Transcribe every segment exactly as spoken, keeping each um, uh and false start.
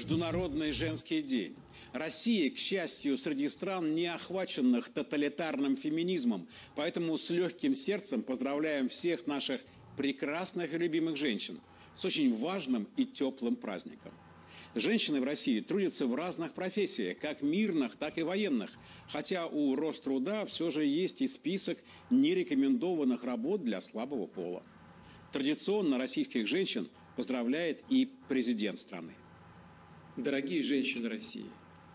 Международный женский день. Россия, к счастью, среди стран, не охваченных тоталитарным феминизмом, поэтому с легким сердцем поздравляем всех наших прекрасных и любимых женщин с очень важным и теплым праздником. Женщины в России трудятся в разных профессиях, как мирных, так и военных, хотя у Роструда все же есть и список нерекомендованных работ для слабого пола. Традиционно российских женщин поздравляет и президент страны. Дорогие женщины России,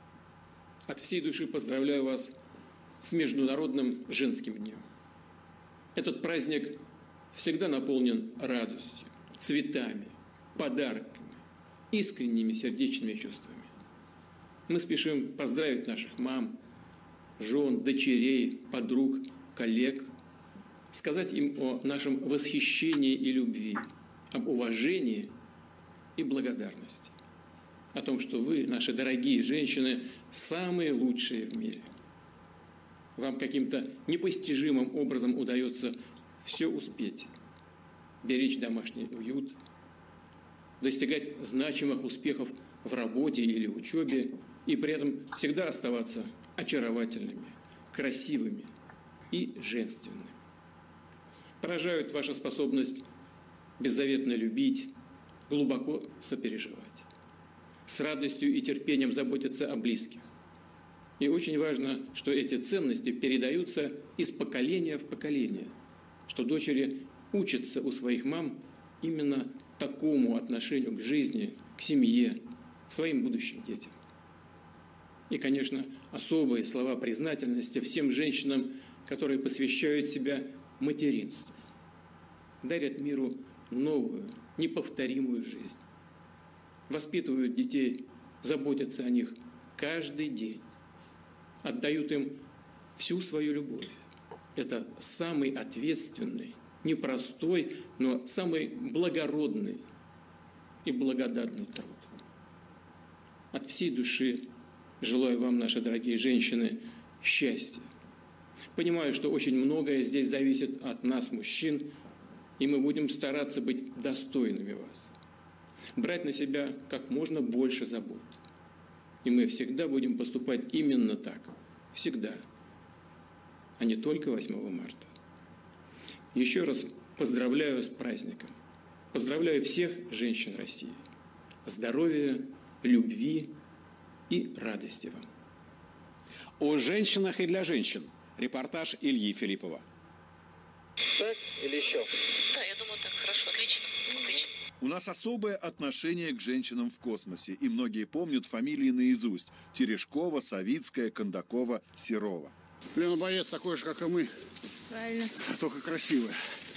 от всей души поздравляю вас с Международным женским днем. Этот праздник всегда наполнен радостью, цветами, подарками, искренними сердечными чувствами. Мы спешим поздравить наших мам, жен, дочерей, подруг, коллег, сказать им о нашем восхищении и любви, об уважении и благодарности, о том, что вы, наши дорогие женщины, самые лучшие в мире. Вам каким-то непостижимым образом удается все успеть, беречь домашний уют, достигать значимых успехов в работе или учебе и при этом всегда оставаться очаровательными, красивыми и женственными. Поражает ваша способность беззаветно любить, глубоко сопереживать, с радостью и терпением заботиться о близких. И очень важно, что эти ценности передаются из поколения в поколение, что дочери учатся у своих мам именно такому отношению к жизни, к семье, к своим будущим детям. И, конечно, особые слова признательности всем женщинам, которые посвящают себя материнству, дарят миру новую, неповторимую жизнь, воспитывают детей, заботятся о них каждый день, отдают им всю свою любовь. Это самый ответственный, непростой, но самый благородный и благодатный труд. От всей души желаю вам, наши дорогие женщины, счастья. Понимаю, что очень многое здесь зависит от нас, мужчин, и мы будем стараться быть достойными вас, брать на себя как можно больше забот. И мы всегда будем поступать именно так, всегда, а не только восьмого марта. Еще раз поздравляю с праздником. Поздравляю всех женщин России. Здоровья, любви и радости вам. О женщинах и для женщин. Репортаж Ильи Филиппова. Так или еще? Да, я думаю, так хорошо, отлично, отлично. У нас особое отношение к женщинам в космосе, и многие помнят фамилии наизусть: Терешкова, Савицкая, Кондакова, Серова. Лена боец такой же, как и мы. Правильно. Только красивая.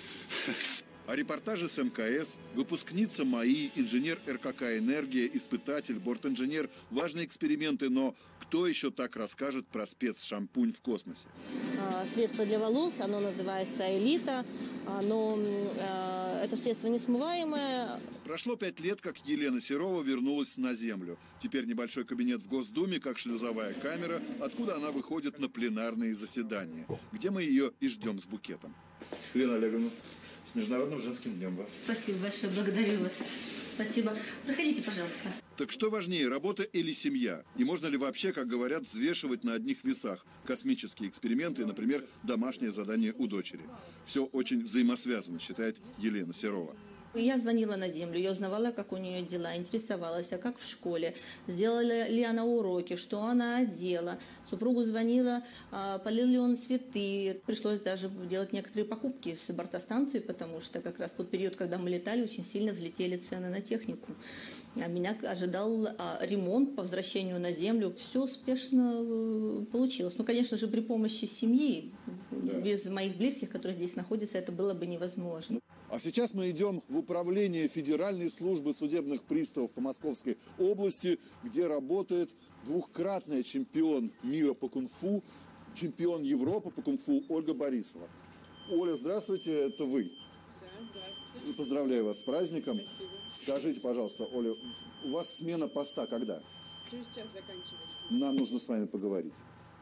А репортажи с эм ка эс, выпускница МАИ, инженер эр ка ка «Энергия», испытатель, бортинженер, важные эксперименты, но кто еще так расскажет про спецшампунь в космосе? Средство для волос, оно называется «Элита», но это средство несмываемое. Прошло пять лет, как Елена Серова вернулась на Землю. Теперь небольшой кабинет в Госдуме, как шлюзовая камера, откуда она выходит на пленарные заседания, где мы ее и ждем с букетом. Лена Олеговна, с Международным женским днем вас. Спасибо большое, благодарю вас. Спасибо. Проходите, пожалуйста. Так что важнее, работа или семья? И можно ли вообще, как говорят, взвешивать на одних весах космические эксперименты, например, домашнее задание у дочери? Все очень взаимосвязано, считает Елена Серова. Я звонила на Землю, я узнавала, как у нее дела, интересовалась, а как в школе, сделала ли она уроки, что она одела. Супругу звонила, полил ли он цветы. Пришлось даже делать некоторые покупки с бортостанции, потому что как раз в тот период, когда мы летали, очень сильно взлетели цены на технику. А меня ожидал ремонт по возвращению на Землю. Все успешно получилось. Ну, конечно же, при помощи семьи, да. Без моих близких, которые здесь находятся, это было бы невозможно. А сейчас мы идем в управление Федеральной службы судебных приставов по Московской области, где работает двухкратная чемпион мира по кунг-фу, чемпион Европы по кунг-фу Ольга Борисова. Оля, здравствуйте, это вы. Да, здравствуйте. Поздравляю вас с праздником. Спасибо. Скажите, пожалуйста, Оля, у вас смена поста когда? Через час заканчивается. Нам нужно с вами поговорить.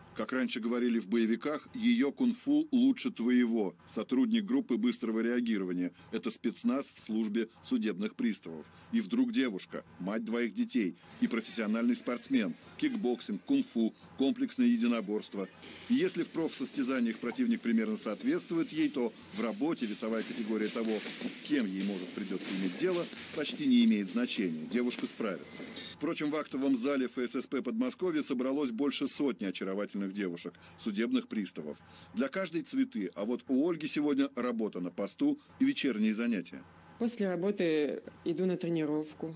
Как раньше говорили в боевиках, ее кунг-фу лучше твоего. Сотрудник группы быстрого реагирования. Это спецназ в службе судебных приставов. И вдруг девушка, мать двоих детей и профессиональный спортсмен. Кикбоксинг, кунг-фу, комплексное единоборство. И если в профсостязаниях противник примерно соответствует ей, то в работе весовая категория того, с кем ей может придется иметь дело, почти не имеет значения. Девушка справится. Впрочем, в актовом зале эф эс эс пэ Подмосковья собралось больше сотни очаровательных девушек, судебных приставов. Для каждой цветы, а вот у Ольги сегодня работа на посту и вечерние занятия. После работы иду на тренировку.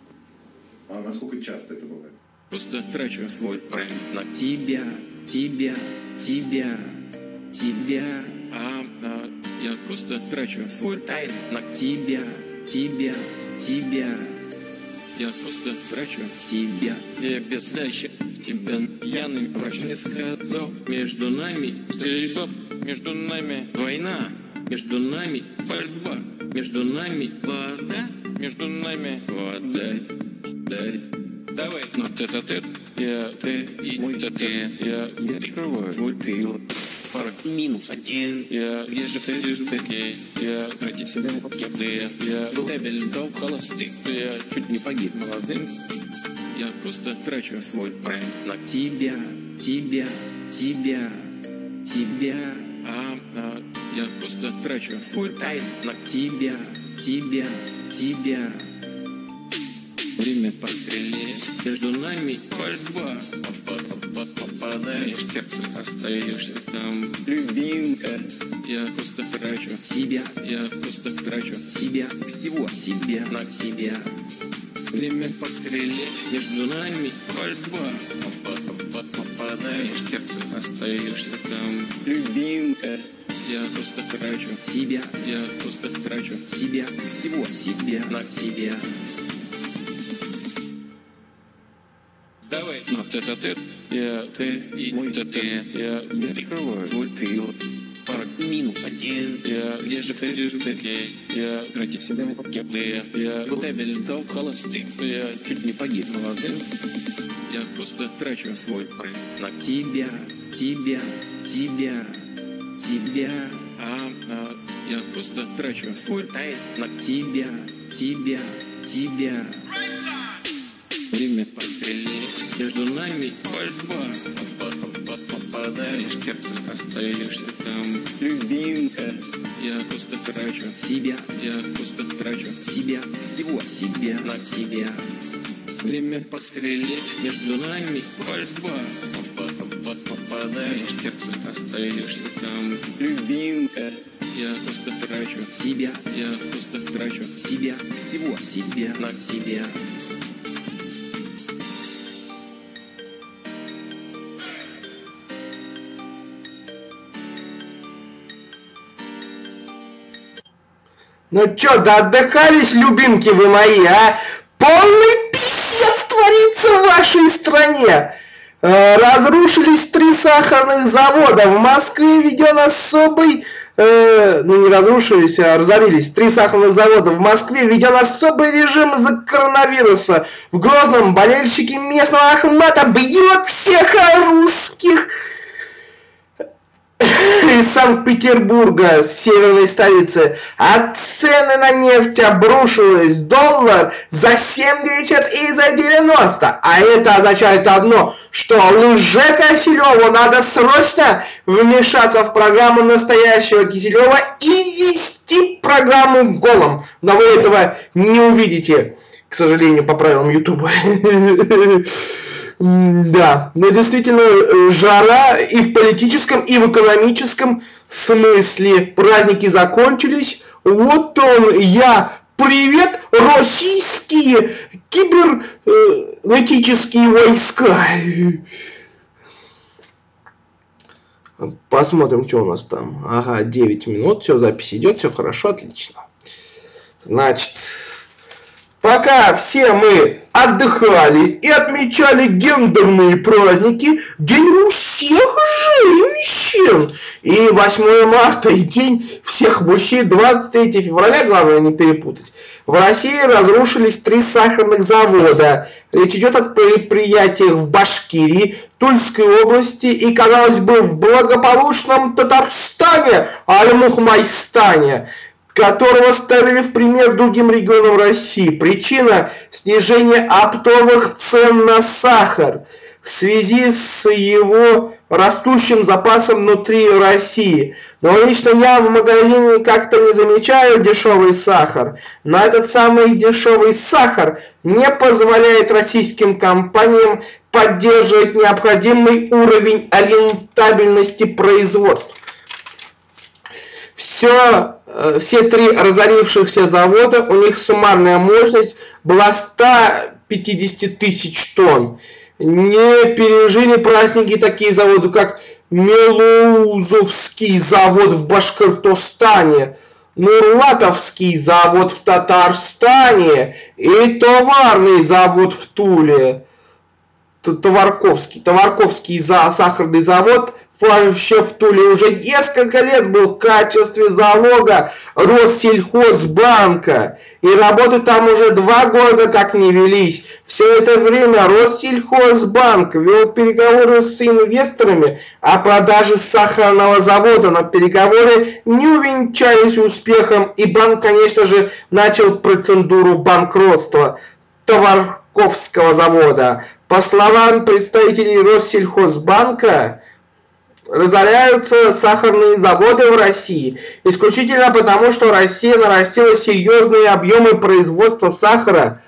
А насколько часто это бывает? Просто трачу свой прайм на тебя, тебя, тебя, тебя. А, а я просто трачу свой прайм на тебя, тебя, тебя. Я просто трачу тебя. Я без дачи тебя пьяный врач не сказал. Между нами стрельба, между нами война, между нами пальба, между нами вода, между нами вода. Дай. Давай, ну тет-а-тет, я, ты и мой тет-а-тет, я не прикрываю свой тыл. Пара минус один, я, где же ты, где же ты, я, тратить себя на попкеты, я, дебель сдал холостых, я чуть не погиб молодым, я просто трачу свой прайм на тебя, тебя, тебя, тебя, а, а, я просто трачу свой прайм на тебя, тебя, тебя. Время пострелять, между нами пальба. Попадаешь в сердце, остаешься там, любимка. Я просто трачу себя, я просто трачу себя, всего себя на тебя. Время пострелять, между нами пальба. Попадаешь в сердце, остаешься там, любимка. Я просто трачу себя, я просто трачу себя, всего себя на тебя. Давай, ну тет-а-тет, я, ты и мой тет-а-тет, я не прикрываю свой тыл. Пара минус один, я, где же ты, где же ты, я, тратить себя на попкеты, я, дебель сдал холостых, я чуть не погиб молодым. Я просто трачу свой прайм на тебя, тебя, тебя, тебя, а, а, я просто трачу свой прайм на тебя, тебя, тебя. Время пострелять, между нами пальба. Попадаешь в сердце, остаешься там, любимка. Я просто трачу себя, я просто трачу себя, всего себя на тебя. Время пострелять, между нами пальба. Попадаешь в сердце, остаешься там, любимка. Я просто трачу себя, я просто трачу себя, всего себя на тебя. Ну чё, да отдыхались, любимки вы мои, а? Полный пиздец творится в вашей стране. Э, разрушились три сахарных завода. В Москве введен особый... Э, ну не разрушились, а разорились. Три сахарных завода. В Москве введен особый режим из-за коронавируса. В Грозном болельщики местного Ахмата бьют всех русских... из Санкт-Петербурга, с северной столицы, а цены на нефть обрушились, доллар за семьдесят и за девяносто, а это означает одно, что Лже-Киселеву надо срочно вмешаться в программу настоящего Киселева и вести программу голом, но вы этого не увидите, к сожалению, по правилам Ютуба. Да, но действительно жара и в политическом, и в экономическом смысле. Праздники закончились. Вот он, я. Привет, российские кибернетические войска. Посмотрим, что у нас там. Ага, девять минут, все, запись идет, все хорошо, отлично. Значит... Пока все мы отдыхали и отмечали гендерные праздники, день у всех женщин. И восьмое марта, и день всех мужчин, двадцать третьего февраля, главное не перепутать. В России разрушились три сахарных завода. Речь идет о предприятиях в Башкирии, Тульской области и, казалось бы, в благополучном Татарстане, Аль-Мухмайстане, которого ставили в пример другим регионам России. Причина – снижение оптовых цен на сахар в связи с его растущим запасом внутри России. Но лично я в магазине как-то не замечаю дешевый сахар. Но этот самый дешевый сахар не позволяет российским компаниям поддерживать необходимый уровень рентабельности производства. Все, все три разорившихся завода, у них суммарная мощность была сто пятьдесят тысяч тонн. Не пережили праздники такие заводы, как Мелузовский завод в Башкортостане, Нурлатовский завод в Татарстане и Товарный завод в Туле. Товарковский, Товарковский сахарный завод вообще в Туле уже несколько лет был в качестве залога Россельхозбанка. И работы там уже два года как не велись. Все это время Россельхозбанк вел переговоры с инвесторами о продаже сахарного завода, но переговоры не увенчались успехом, и банк, конечно же, начал процедуру банкротства Товарковского завода. По словам представителей Россельхозбанка, разоряются сахарные заводы в России исключительно потому, что Россия нарастила серьезные объемы производства сахара,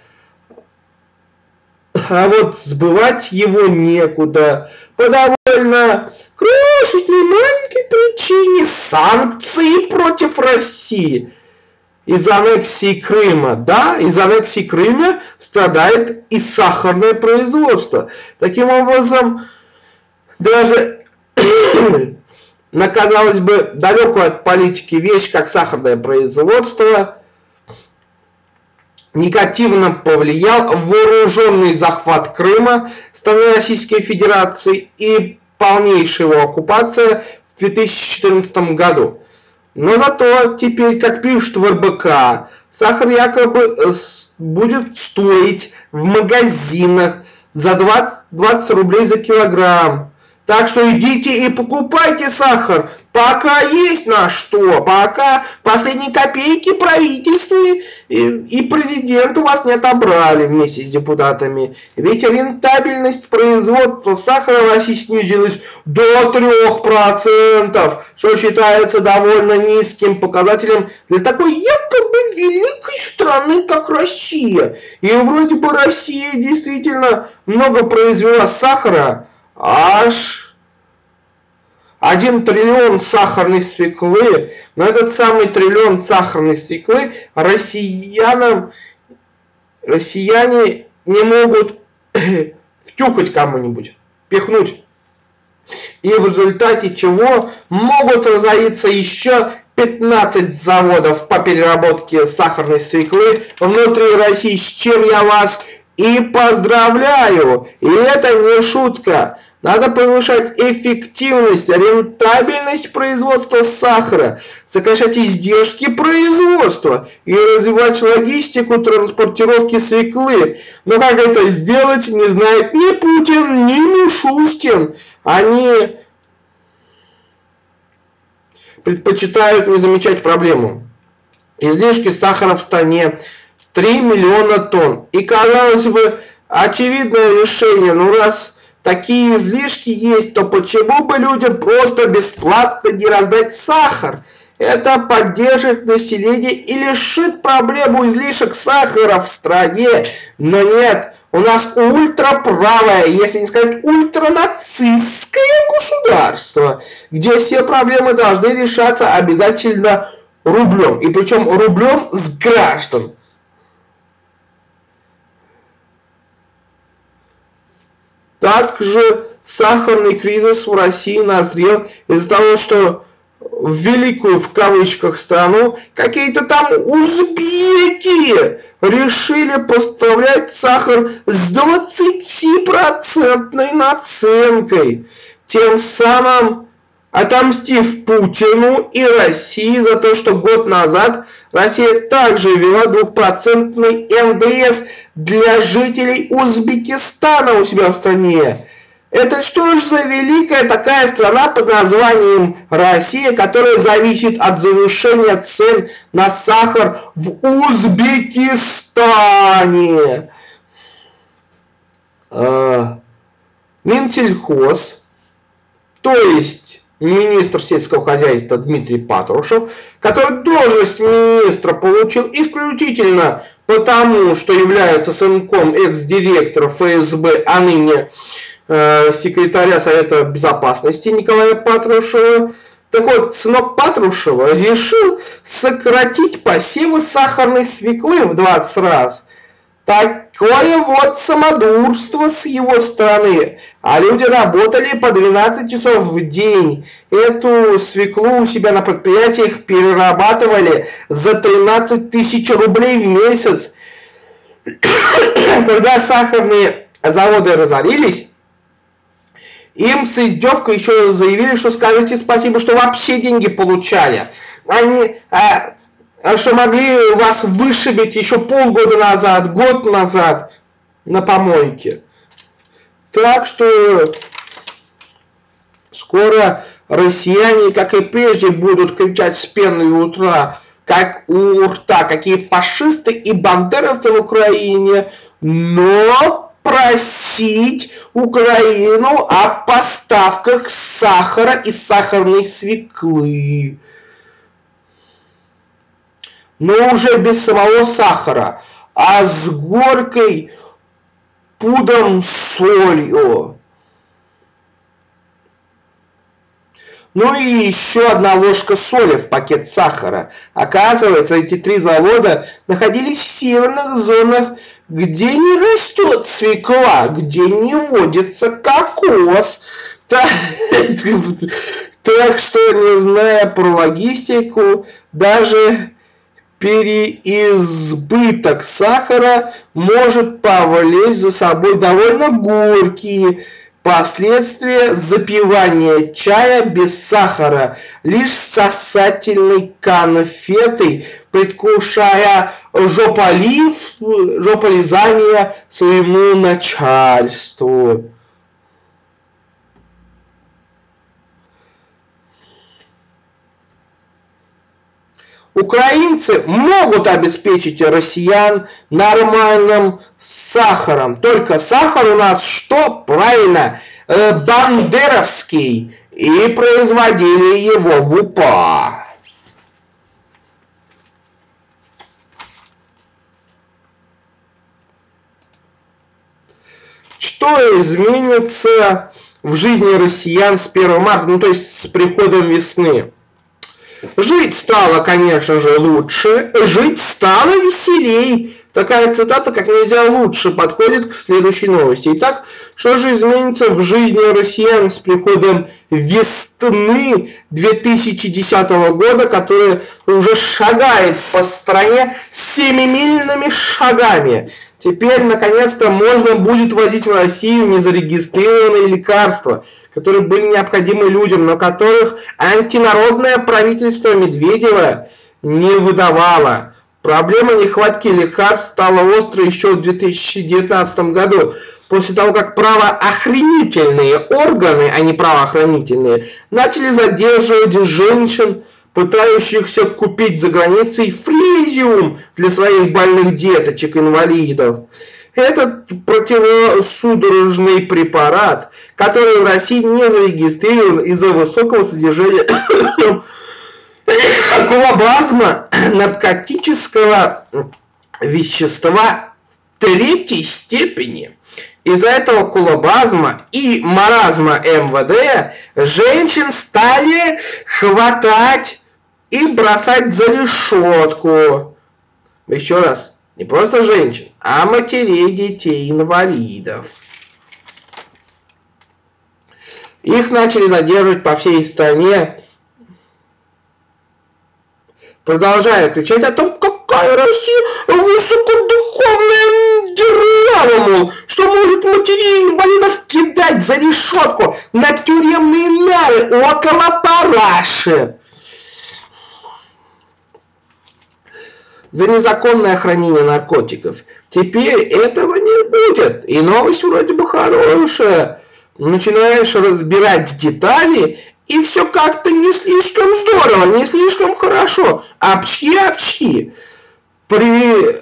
а вот сбывать его некуда. По довольно крошечной маленькой причине — санкции против России. Из аннексии Крыма, да, из аннексии Крыма страдает и сахарное производство. Таким образом, даже на, казалось бы, далекую от политики вещь, как сахарное производство, негативно повлиял вооруженный захват Крыма стороны Российской Федерации и полнейшая его оккупация в две тысячи четырнадцатом году. Но зато теперь, как пишут в эр бэ ка, сахар якобы будет стоить в магазинах за двадцать, двадцать рублей за килограмм. Так что идите и покупайте сахар, пока есть на что, пока последние копейки правительства и, и президент у вас не отобрали вместе с депутатами. Ведь рентабельность производства сахара в России снизилась до трёх процентов, что считается довольно низким показателем для такой якобы великой страны, как Россия. И вроде бы Россия действительно много произвела сахара, аж один триллион сахарной свеклы. Но этот самый триллион сахарной свеклы россиянам, россияне не могут втюхать кому-нибудь, пихнуть. И в результате чего могут разориться еще пятнадцать заводов по переработке сахарной свеклы внутри России, с чем я вас и поздравляю. И это не шутка. Надо повышать эффективность, рентабельность производства сахара, сокращать издержки производства и развивать логистику транспортировки свеклы. Но как это сделать, не знает ни Путин, ни Мишустин. Они предпочитают не замечать проблему. Излишки сахара в стране три миллиона тонн. И, казалось бы, очевидное решение, ну раз такие излишки есть, то почему бы людям просто бесплатно не раздать сахар? Это поддержит население и решит проблему излишек сахара в стране. Но нет, у нас ультраправое, если не сказать ультранацистское государство, где все проблемы должны решаться обязательно рублем. И причем рублем с граждан. Также сахарный кризис в России назрел из-за того, что в великую в кавычках страну какие-то там узбеки решили поставлять сахар с двадцатипроцентной наценкой. Тем самым отомстив Путину и России за то, что год назад Россия также ввела двухпроцентный эн дэ эс для жителей Узбекистана у себя в стране. Это что ж за великая такая страна под названием Россия, которая зависит от завышения цен на сахар в Узбекистане? Минсельхоз, то есть министр сельского хозяйства Дмитрий Патрушев, который должность министра получил исключительно потому, что является сынком экс-директора эф эс бэ, а ныне э, секретаря Совета Безопасности Николая Патрушева. Так вот, сынок Патрушева решил сократить посевы сахарной свеклы в двадцать раз. Такое вот самодурство с его стороны. А люди работали по двенадцать часов в день. Эту свеклу у себя на предприятиях перерабатывали за тринадцать тысяч рублей в месяц. Когда сахарные заводы разорились, им с издевкой еще заявили, что скажите спасибо, что вообще деньги получали. Они... А, что могли вас вышибить еще полгода назад, год назад на помойке. Так что скоро россияне, как и прежде, будут кричать с пеной у утра, как у рта, какие фашисты и бандеровцы в Украине, но просить Украину о поставках сахара и сахарной свеклы. Но уже без самого сахара, а с горькой пудом солью. Ну и еще одна ложка соли в пакет сахара. Оказывается, эти три завода находились в северных зонах, где не растет свекла, где не водится кокос. Так, так что, не зная про логистику, даже переизбыток сахара может повлечь за собой довольно горькие последствия запивания чая без сахара, лишь сосательной конфетой, предвкушая жополив, жополизание своему начальству. Украинцы могут обеспечить россиян нормальным сахаром. Только сахар у нас что? Правильно, э, бандеровский. И производили его в УПА. Что изменится в жизни россиян с первого марта, ну то есть с приходом весны? Жить стало, конечно же, лучше, жить стало веселей. Такая цитата как нельзя лучше подходит к следующей новости. Итак, что же изменится в жизни россиян с приходом весны две тысячи десятого года, которая уже шагает по стране семимильными шагами? Теперь, наконец-то, можно будет возить в Россию незарегистрированные лекарства, которые были необходимы людям, но которых антинародное правительство Медведева не выдавало. Проблема нехватки лекарств стала острой еще в две тысячи девятнадцатом году, после того, как правоохранительные органы, а не правоохранительные, начали задерживать женщин, пытающихся купить за границей фризиум для своих больных деточек-инвалидов. Этот противосудорожный препарат, который в России не зарегистрирован из-за высокого содержания клобазма, наркотического вещества третьей степени. Из-за этого кулобазма и маразма эм вэ дэ женщин стали хватать и бросать за решетку. Еще раз, не просто женщин, а матерей детей-инвалидов. Их начали задерживать по всей стране, продолжая кричать о том, какая Россия высокодуховная право, мол, что может матерей инвалидов кидать за решетку на тюремные нары около параши. За незаконное хранение наркотиков. Теперь этого не будет. И новость вроде бы хорошая. Начинаешь разбирать детали, и все как-то не слишком здорово, не слишком хорошо. Апчхи-апчхи. При...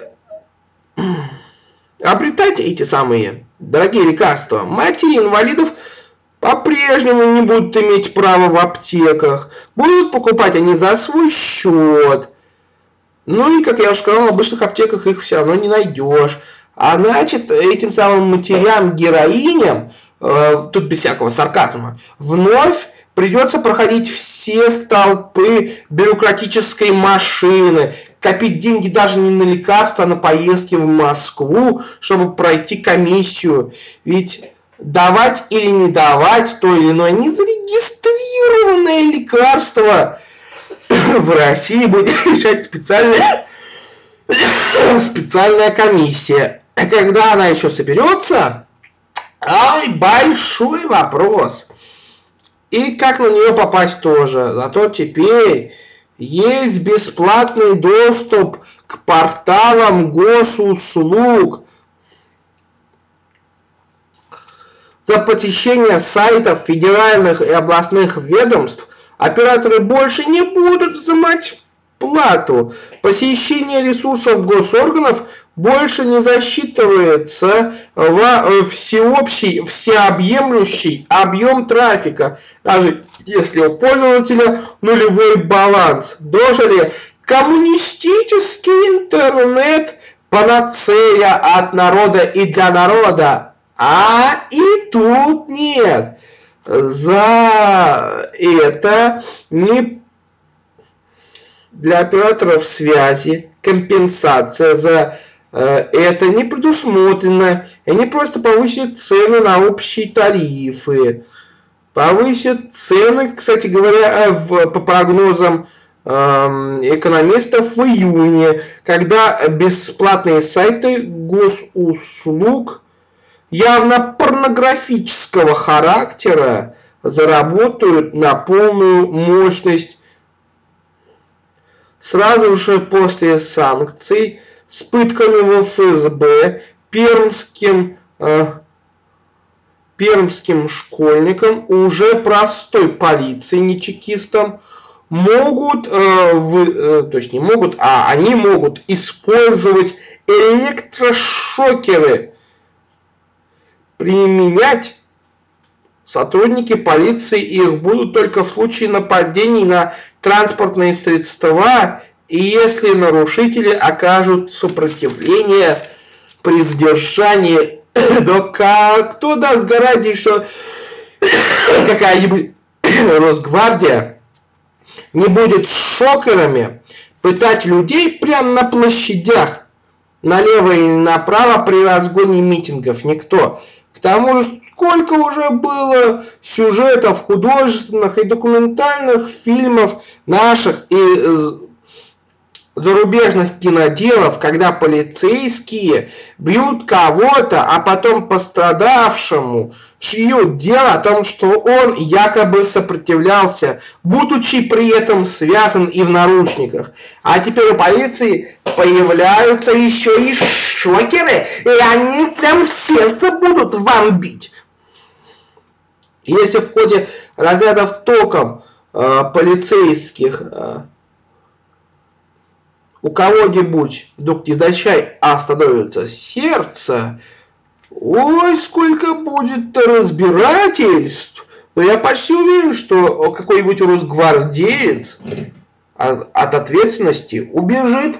Обретать эти самые дорогие лекарства матери инвалидов по-прежнему не будут иметь права в аптеках. Будут покупать они за свой счет. Ну и, как я уже сказал, в обычных аптеках их все равно не найдешь. А значит, этим самым матерям-героиням, э, тут без всякого сарказма, вновь придется проходить все столпы бюрократической машины, копить деньги даже не на лекарства, а на поездки в Москву, чтобы пройти комиссию. Ведь давать или не давать то или иное незарегистрированное лекарство в России будет решать специальная, специальная комиссия. А когда она еще соберется, ай, большой вопрос. И как на нее попасть тоже. Зато теперь есть бесплатный доступ к порталам госуслуг. За посещение сайтов федеральных и областных ведомств операторы больше не будут взимать плату. Посещение ресурсов госорганов больше не засчитывается в всеобщий, всеобъемлющий объем трафика, даже если у пользователя нулевой баланс. Дожили коммунистический интернет, панацея от народа и для народа. А и тут нет. За это не для операторов связи компенсация за э, это не предусмотрена. Они просто повысят цены на общие тарифы. Повысят цены, кстати говоря, в, по прогнозам э, экономистов в июне, когда бесплатные сайты госуслуг явно порнографического характера заработают на полную мощность. Сразу же после санкций с пытками в эф эс бэ пермским, э, пермским школьникам, уже простой полиции, не чекистам, могут, э, вы, э, то есть не могут, а они могут использовать электрошокеры. Применять сотрудники полиции их будут только в случае нападений на транспортные средства и если нарушители окажут сопротивление при задержании. Да кто даст гарантии, что какая-нибудь Росгвардия не будет шокерами пытать людей прямо на площадях, налево и направо при разгоне митингов? Никто. К тому же, сколько уже было сюжетов художественных и документальных фильмов наших и зарубежных киноделов, когда полицейские бьют кого-то, а потом пострадавшему шьют дело о том, что он якобы сопротивлялся, будучи при этом связан и в наручниках. А теперь у полиции появляются еще и шокеры, и они прям в сердце будут вам бить. Если в ходе разрядов током э, полицейских э, у кого-нибудь вдруг невзначай остановится сердце, ой, сколько будет разбирательств. Но я почти уверен, что какой-нибудь росгвардеец от, от ответственности убежит.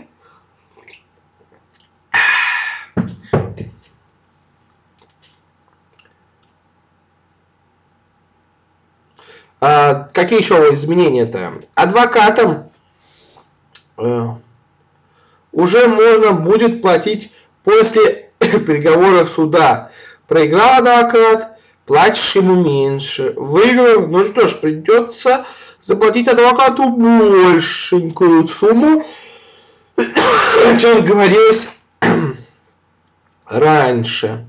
А, какие еще изменения-то? Адвокатам э, уже можно будет платить после приговора суда. Проиграл адвокат, платишь ему меньше. Выиграл, ну что ж, придется заплатить адвокату большенькую сумму, чем говорилось раньше.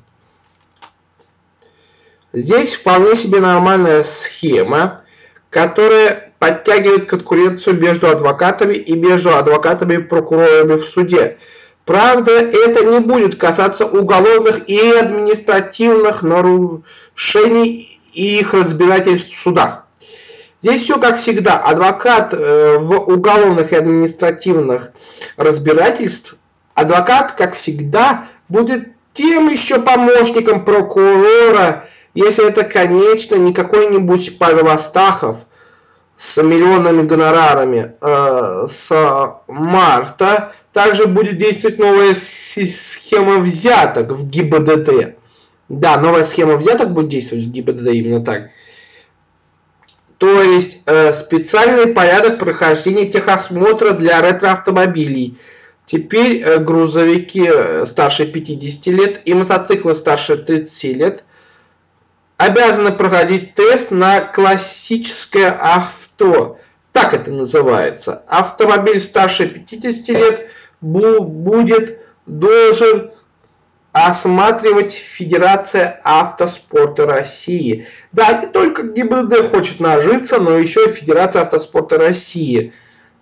Здесь вполне себе нормальная схема, которая подтягивает конкуренцию между адвокатами и между адвокатами и прокурорами в суде. Правда, это не будет касаться уголовных и административных нарушений и их разбирательств в судах. Здесь все как всегда. Адвокат в уголовных и административных разбирательствах, адвокат, как всегда, будет тем еще помощником прокурора, если это, конечно, не какой-нибудь Павел Астахов с миллионными гонорарами э, с марта. Также будет действовать новая схема взяток в ГИБДД. Да, новая схема взяток будет действовать в ГИБДД именно так. То есть э, специальный порядок прохождения техосмотра для ретроавтомобилей. Теперь э, грузовики старше пятидесяти лет и мотоциклы старше тридцати лет обязаны проходить тест на классическое авто. Так это называется. Автомобиль старше пятидесяти лет бу- будет должен осматривать Федерация автоспорта России. Да, не только ГИБДД хочет нажиться, но еще и Федерация автоспорта России.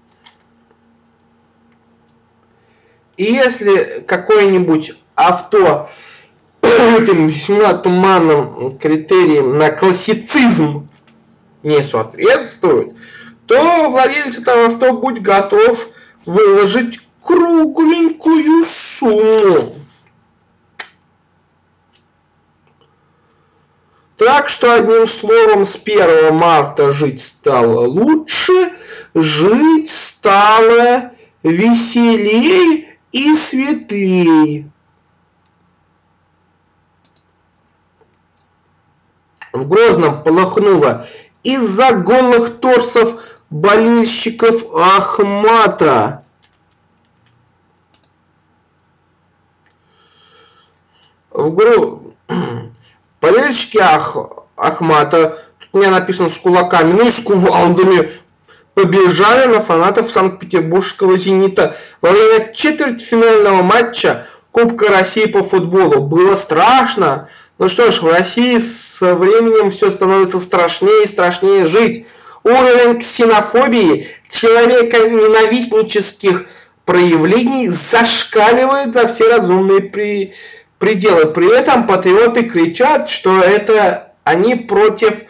И если какое-нибудь авто этим весьма туманным критериям на классицизм не соответствует, то владелец этого авто будет готов выложить кругленькую сумму. Так что, одним словом, с первого марта жить стало лучше, жить стало веселей и светлей. В Грозном полыхнуло из-за голых торсов болельщиков Ахмата. В Гро... Болельщики Ах... Ахмата, тут у меня написано с кулаками, ну и с кувалдами, побежали на фанатов Санкт-Петербургского «Зенита» во время четвертьфинального матча Кубка России по футболу. Было страшно. Ну что ж, в России со временем все становится страшнее и страшнее жить. Уровень ксенофобии, человеконенавистнических проявлений зашкаливает за все разумные при... пределы. При этом патриоты кричат, что это они против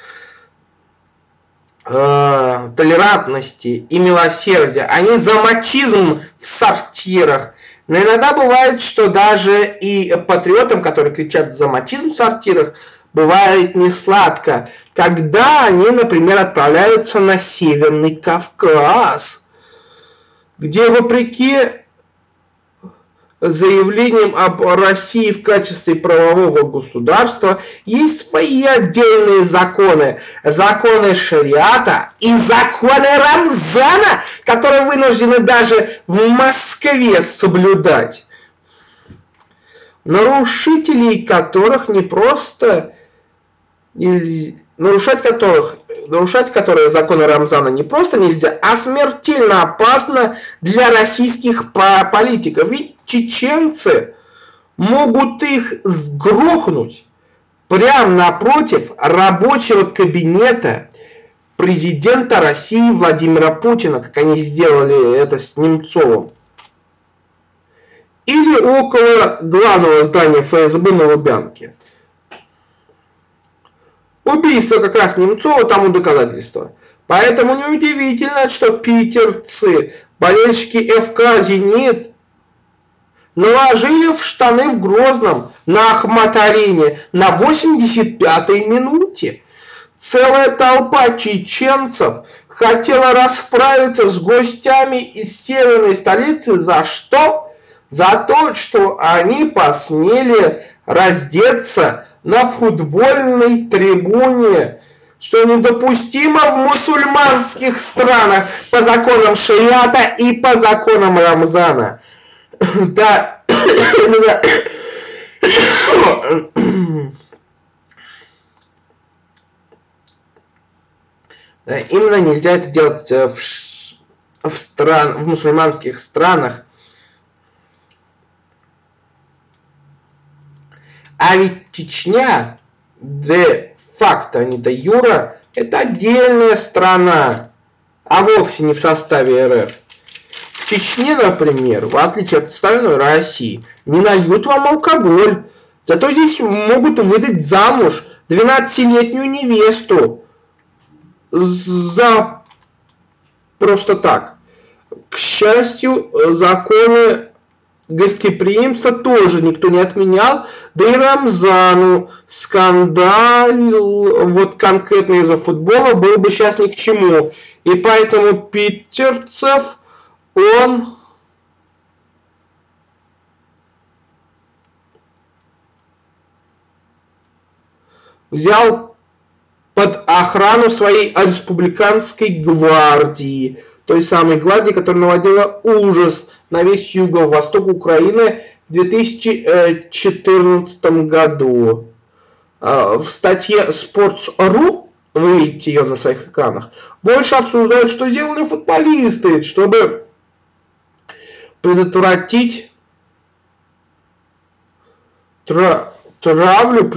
э, толерантности и милосердия. Они за мачизм в сортирах. Но иногда бывает, что даже и патриотам, которые кричат за мачизм в сортирах, бывает не сладко, когда они, например, отправляются на Северный Кавказ, где вопреки заявлением об России в качестве правового государства есть свои отдельные законы. Законы шариата и законы Рамзана, которые вынуждены даже в Москве соблюдать. Нарушителей которых не просто... Нарушать которых, нарушать которые законы Рамзана не просто нельзя, а смертельно опасно для российских политиков. Ведь чеченцы могут их сгрохнуть прямо напротив рабочего кабинета президента России Владимира Путина, как они сделали это с Немцовым. Или около главного здания ФСБ на Лубянке. Убийство как раз Немцова тому доказательство. Поэтому неудивительно, что питерцы, болельщики ФК «Зенит», наложили в штаны в Грозном на Ахмат-арене на восемьдесят пятой минуте. Целая толпа чеченцев хотела расправиться с гостями из северной столицы. За что? За то, что они посмели раздеться на футбольной трибуне, что недопустимо в мусульманских странах по законам шариата и по законам Рамзана. Да, да, именно нельзя это делать в, в, стран, в мусульманских странах. А ведь Чечня де-факто, а не де-юра, это отдельная страна, а вовсе не в составе РФ. В Чечне, например, в отличие от остальной России, не нальют вам алкоголь. Зато здесь могут выдать замуж двенадцатилетнюю невесту за просто так. К счастью, законы гостеприимства тоже никто не отменял, да и Рамзану скандал вот конкретно из-за футбола был бы сейчас ни к чему. И поэтому Питерцев, он взял под охрану своей республиканской гвардии, той самой гвардии, которая наводила ужас на весь юго-восток Украины в две тысячи четырнадцатом году. В статье Sports.ru, вы видите ее на своих экранах, больше обсуждают, что сделали футболисты, чтобы предотвратить тра- травлю,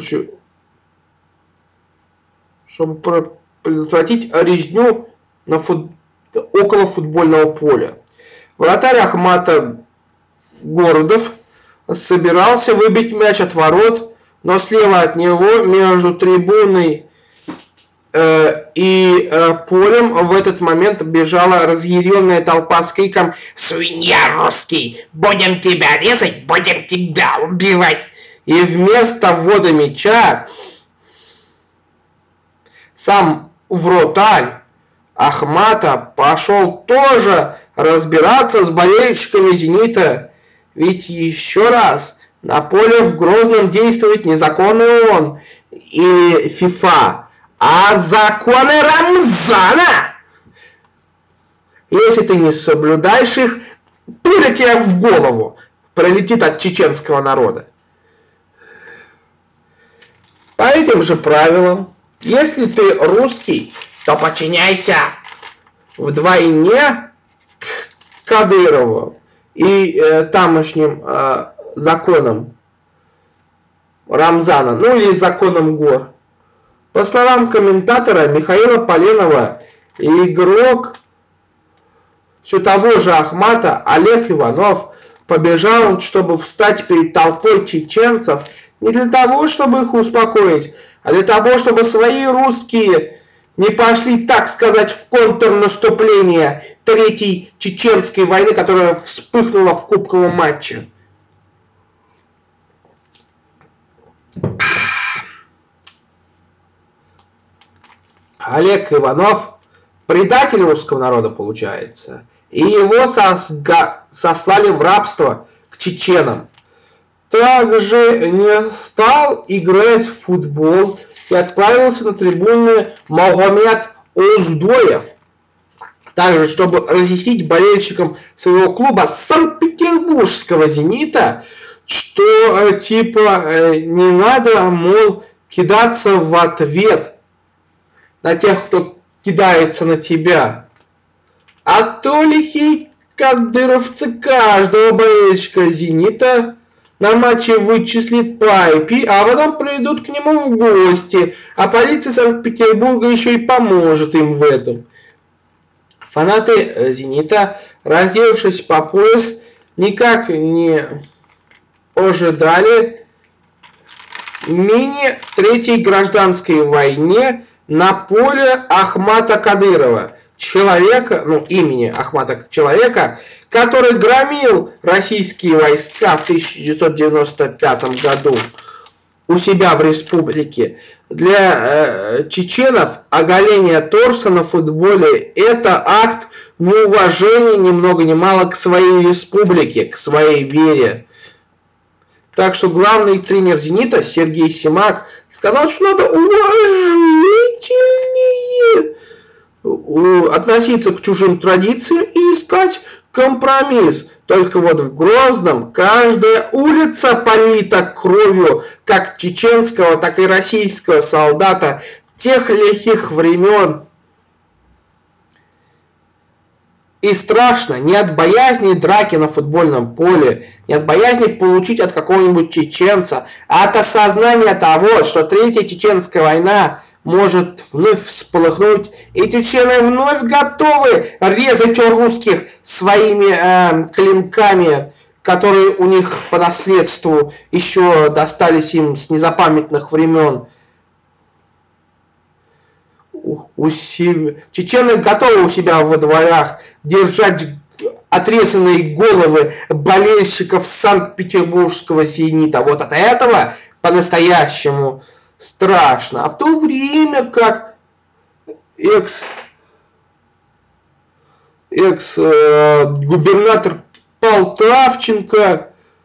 чтобы предотвратить резню на фут... около футбольного поля. Вратарь Ахмата Городов собирался выбить мяч от ворот, но слева от него, между трибуной э, и э, полем, в этот момент бежала разъяренная толпа с криком «Свинья русский! Будем тебя резать, будем тебя убивать!» И вместо ввода мяча сам вратарь Ахмата пошел тоже разбираться с болельщиками «Зенита». Ведь еще раз, на поле в Грозном действует не законы ООН или ФИФА, а законы Рамзана. Если ты не соблюдаешь их, пуля тебе в голову пролетит от чеченского народа. По этим же правилам, если ты русский, то подчиняйся вдвойне к Кадырову и э, тамошним э, законам Рамзана, ну или законам гор. По словам комментатора Михаила Поленова, игрок все того же Ахмата Олег Иванов побежал, чтобы встать перед толпой чеченцев не для того, чтобы их успокоить, а для того, чтобы свои русские не пошли, так сказать, в контрнаступление Третьей Чеченской войны, которая вспыхнула в кубковом матче. Олег Иванов предатель русского народа, получается, и его сосга... сослали в рабство к чеченам. Также не стал играть в футбол и отправился на трибуны Магомед Уздоев. Также, чтобы разъяснить болельщикам своего клуба Санкт-Петербургского «Зенита», что типа не надо, мол, кидаться в ответ на тех, кто кидается на тебя. А то лихие кадыровцы каждого болельщика «Зенита» на матче вычислит по ай пи, а потом придут к нему в гости, а полиция Санкт-Петербурга еще и поможет им в этом. Фанаты «Зенита», раздевшись по пояс, никак не ожидали мини-третьей гражданской войне на поле Ахмата Кадырова, человека, ну, имени Ахмата человека, который громил российские войска в тысяча девятьсот девяносто пятом году у себя в республике. Для э, чеченов оголение торса на футболе – это акт неуважения ни много ни мало к своей республике, к своей вере. Так что главный тренер «Зенита» Сергей Симак сказал, что надо уважительнее относиться к чужим традициям и искать компромисс. Только вот в Грозном каждая улица полита кровью как чеченского, так и российского солдата тех лихих времен. И страшно не от боязни драки на футбольном поле, не от боязни получить от какого-нибудь чеченца, а от осознания того, что Третья Чеченская война может вновь всполыхнуть, и чечены вновь готовы резать русских своими э, клинками, которые у них по наследству еще достались им с незапамятных времен. У, у себя... Чечены готовы у себя во дворах держать отрезанные головы болельщиков Санкт-Петербургского «Зенита». Вот от этого по-настоящему страшно. А в то время как экс, экс-губернатор э, Полтавченко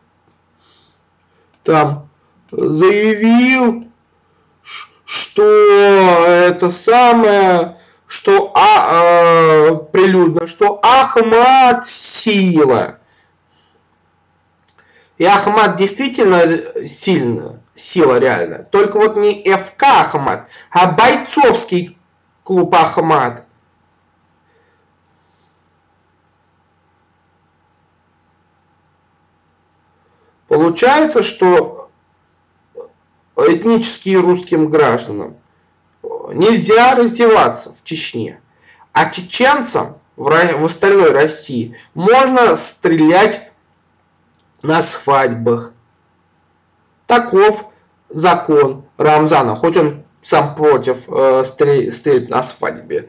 там заявил, что это самое, что а, э, прилюдно, что Ахмат сила. И Ахмат действительно сильно, сила реально. Только вот не эф ка Ахмат, а бойцовский клуб Ахмат. Получается, что этническим русским гражданам нельзя раздеваться в Чечне, а чеченцам в, в остальной России можно стрелять на свадьбах. Таков закон Рамзана, хоть он сам против э, стрель, стрельб на свадьбе.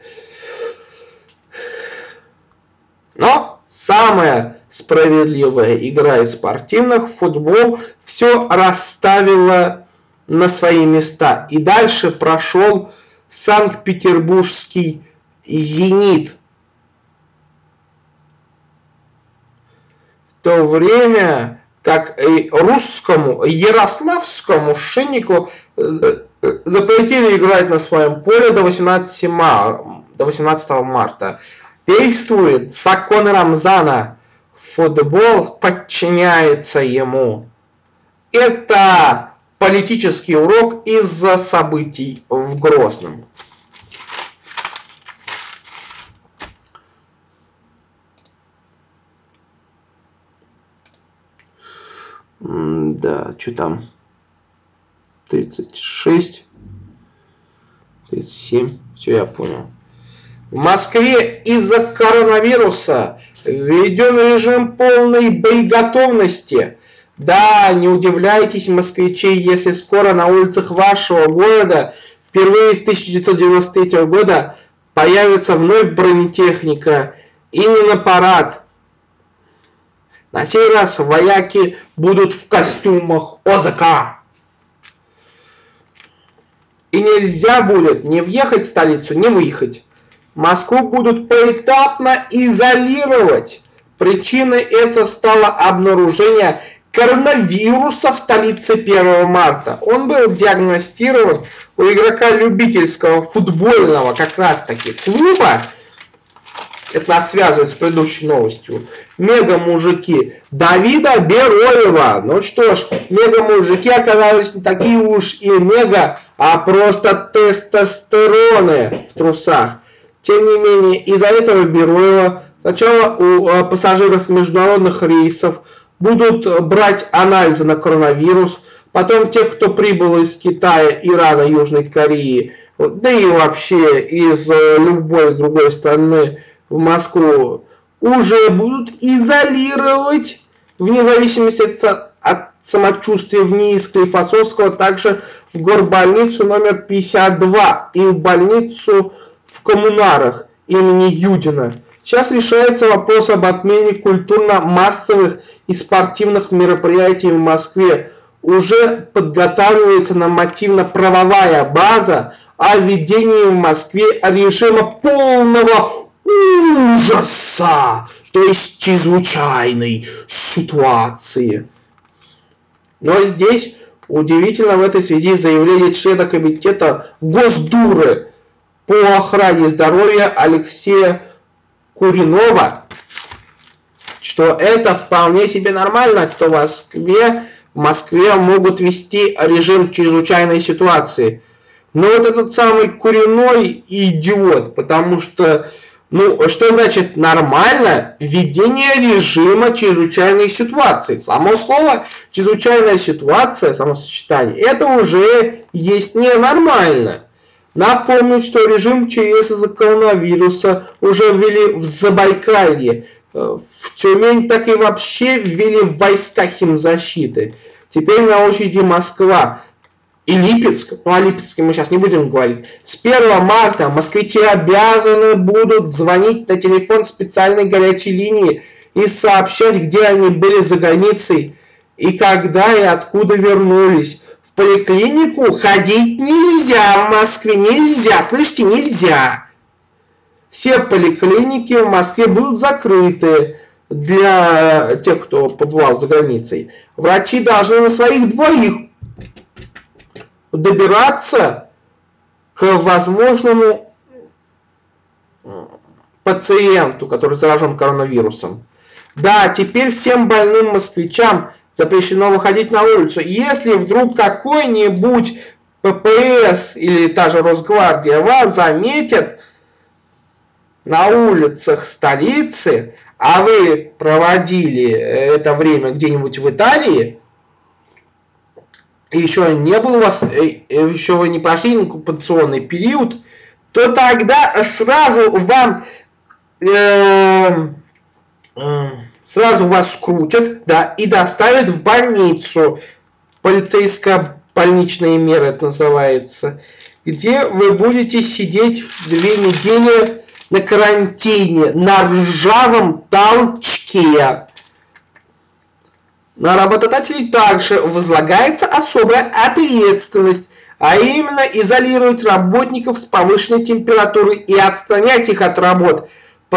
Но самая справедливая игра из спортивных, футбол, все расставила на свои места. И дальше прошел Санкт-Петербургский «Зенит». В то время как и русскому ярославскому шиннику запретили играть на своем поле до восемнадцатого марта. Действует закон Рамзана. Футбол подчиняется ему. Это политический урок из-за событий в Грозном. Да, что там? тридцать шесть, тридцать семь, все, я понял. В Москве из-за коронавируса введен режим полной боеготовности. Да, не удивляйтесь, москвичи, если скоро на улицах вашего города впервые с тысяча девятьсот девяносто третьего года появится вновь бронетехника. И не на парад. На сей раз вояки будут в костюмах о зэ ка. И нельзя будет не въехать в столицу, не выехать. Москву будут поэтапно изолировать. Причиной это стало обнаружение коронавируса в столице первого марта. Он был диагностирован у игрока любительского футбольного как раз таки клуба. Это нас связывает с предыдущей новостью. Мега-мужики Давида Бероева. Ну что ж, мега-мужики оказались не такие уж и мега, а просто тестостероны в трусах. Тем не менее, из-за этого Бероева сначала у пассажиров международных рейсов будут брать анализы на коронавирус, потом те, кто прибыл из Китая, Ирана, Южной Кореи, да и вообще из любой другой страны в Москву, уже будут изолировать, вне зависимости от, от самочувствия в НИИ Склифосовского, также в горбольницу номер пятьдесят два и в больницу в Коммунарах имени Юдина. Сейчас решается вопрос об отмене культурно-массовых и спортивных мероприятий в Москве. Уже подготавливается нормативно-правовая база о введении в Москве режима полного ужаса, то есть чрезвычайной ситуации. Но здесь удивительно в этой связи заявление члена комитета Госдуры по охране здоровья Алексея Куринова, что это вполне себе нормально, что в Москве, в Москве могут ввести режим чрезвычайной ситуации. Но вот этот самый Куриной идиот, потому что Ну, что значит нормально? Введение режима чрезвычайной ситуации. Само слово чрезвычайная ситуация, само сочетание, это уже есть ненормально. Напомню, что режим ЧС из-за коронавируса уже ввели в Забайкалье. В Тюмень так и вообще ввели в войска химзащиты. Теперь на очереди Москва и Липецк. Ну, о Липецке мы сейчас не будем говорить. С первого марта москвичи обязаны будут звонить на телефон специальной горячей линии и сообщать, где они были за границей и когда и откуда вернулись. В поликлинику ходить нельзя в Москве. Нельзя. Слышите, нельзя. Все поликлиники в Москве будут закрыты для тех, кто побывал за границей. Врачи должны на своих двоих добираться к возможному пациенту, который заражен коронавирусом. Да, теперь всем больным москвичам запрещено выходить на улицу. Если вдруг какой-нибудь ППС или та же Росгвардия вас заметят на улицах столицы, а вы проводили это время где-нибудь в Италии, и еще не был у вас, еще вы не прошли инкубационный период, то тогда сразу вам э, э, сразу вас скрутят, да, и доставят в больницу. Полицейская больничная мера это называется, где вы будете сидеть две недели на карантине, на ржавом толчке. На работодателей также возлагается особая ответственность, а именно изолировать работников с повышенной температурой и отстранять их от работ.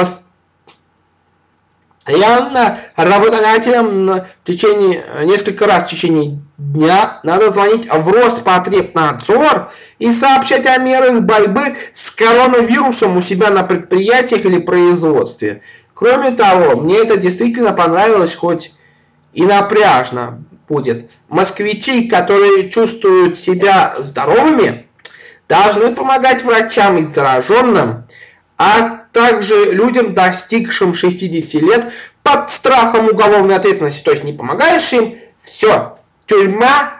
Постоянно работодателям в течение, несколько раз в течение дня надо звонить в Роспотребнадзор и сообщать о мерах борьбы с коронавирусом у себя на предприятиях или производстве. Кроме того, мне это действительно понравилось, хоть и напряжно будет. Москвичи, которые чувствуют себя здоровыми, должны помогать врачам и зараженным, а также людям, достигшим шестидесяти лет, под страхом уголовной ответственности. То есть не помогаешь им, все, тюрьма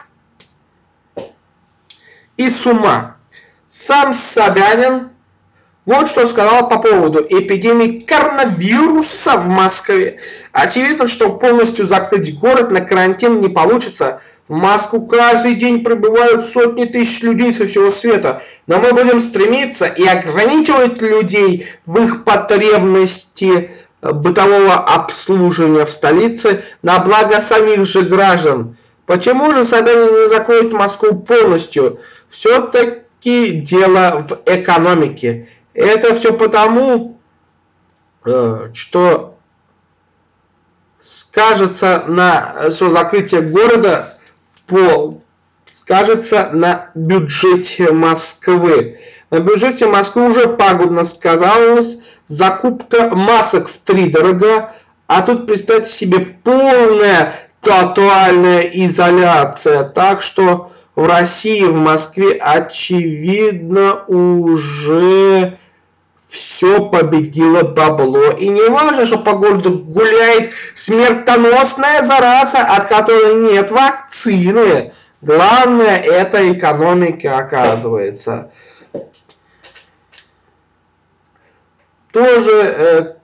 и с ума. Сам Собянин вот что сказал по поводу эпидемии коронавируса в Москве. Очевидно, что полностью закрыть город на карантин не получится. В Москву каждый день прибывают сотни тысяч людей со всего света. Но мы будем стремиться и ограничивать людей в их потребности бытового обслуживания в столице на благо самих же граждан. Почему же Собянин не закроет Москву полностью? Все-таки дело в экономике. Это все потому, что скажется на что закрытие города по скажется на бюджете Москвы. На бюджете Москвы уже пагубно сказалась закупка масок втридорога, а тут представьте себе полная тотальная изоляция. Так что в России, в Москве, очевидно, уже все победило бабло. И не важно, что по городу гуляет смертоносная зараза, от которой нет вакцины. Главное, это экономика, оказывается. Тоже, э,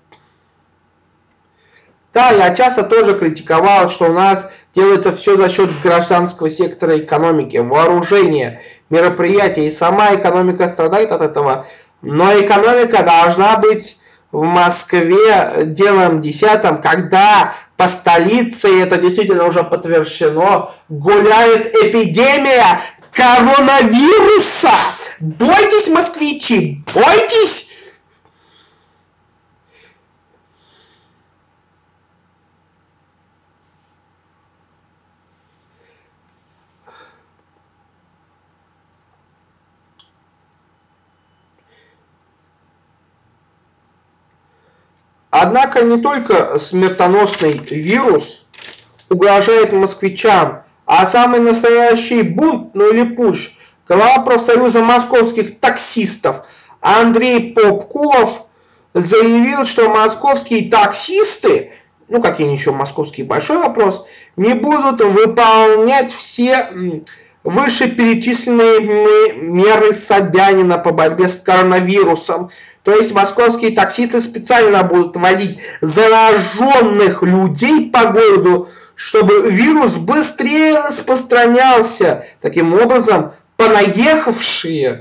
да, я часто тоже критиковал, что у нас делается все за счет гражданского сектора экономики, вооружения, мероприятий, и сама экономика страдает от этого. Но экономика должна быть в Москве делом десятым, когда по столице, это действительно уже подтверждено, гуляет эпидемия коронавируса. Бойтесь, москвичи, бойтесь! Однако не только смертоносный вирус угрожает москвичам, а самый настоящий бунт, ну или путч. Глава профсоюза московских таксистов Андрей Попков заявил, что московские таксисты, ну какие еще московские, большой вопрос, не будут выполнять все вышеперечисленные меры Собянина по борьбе с коронавирусом. То есть московские таксисты специально будут возить зараженных людей по городу, чтобы вирус быстрее распространялся. Таким образом, понаехавшие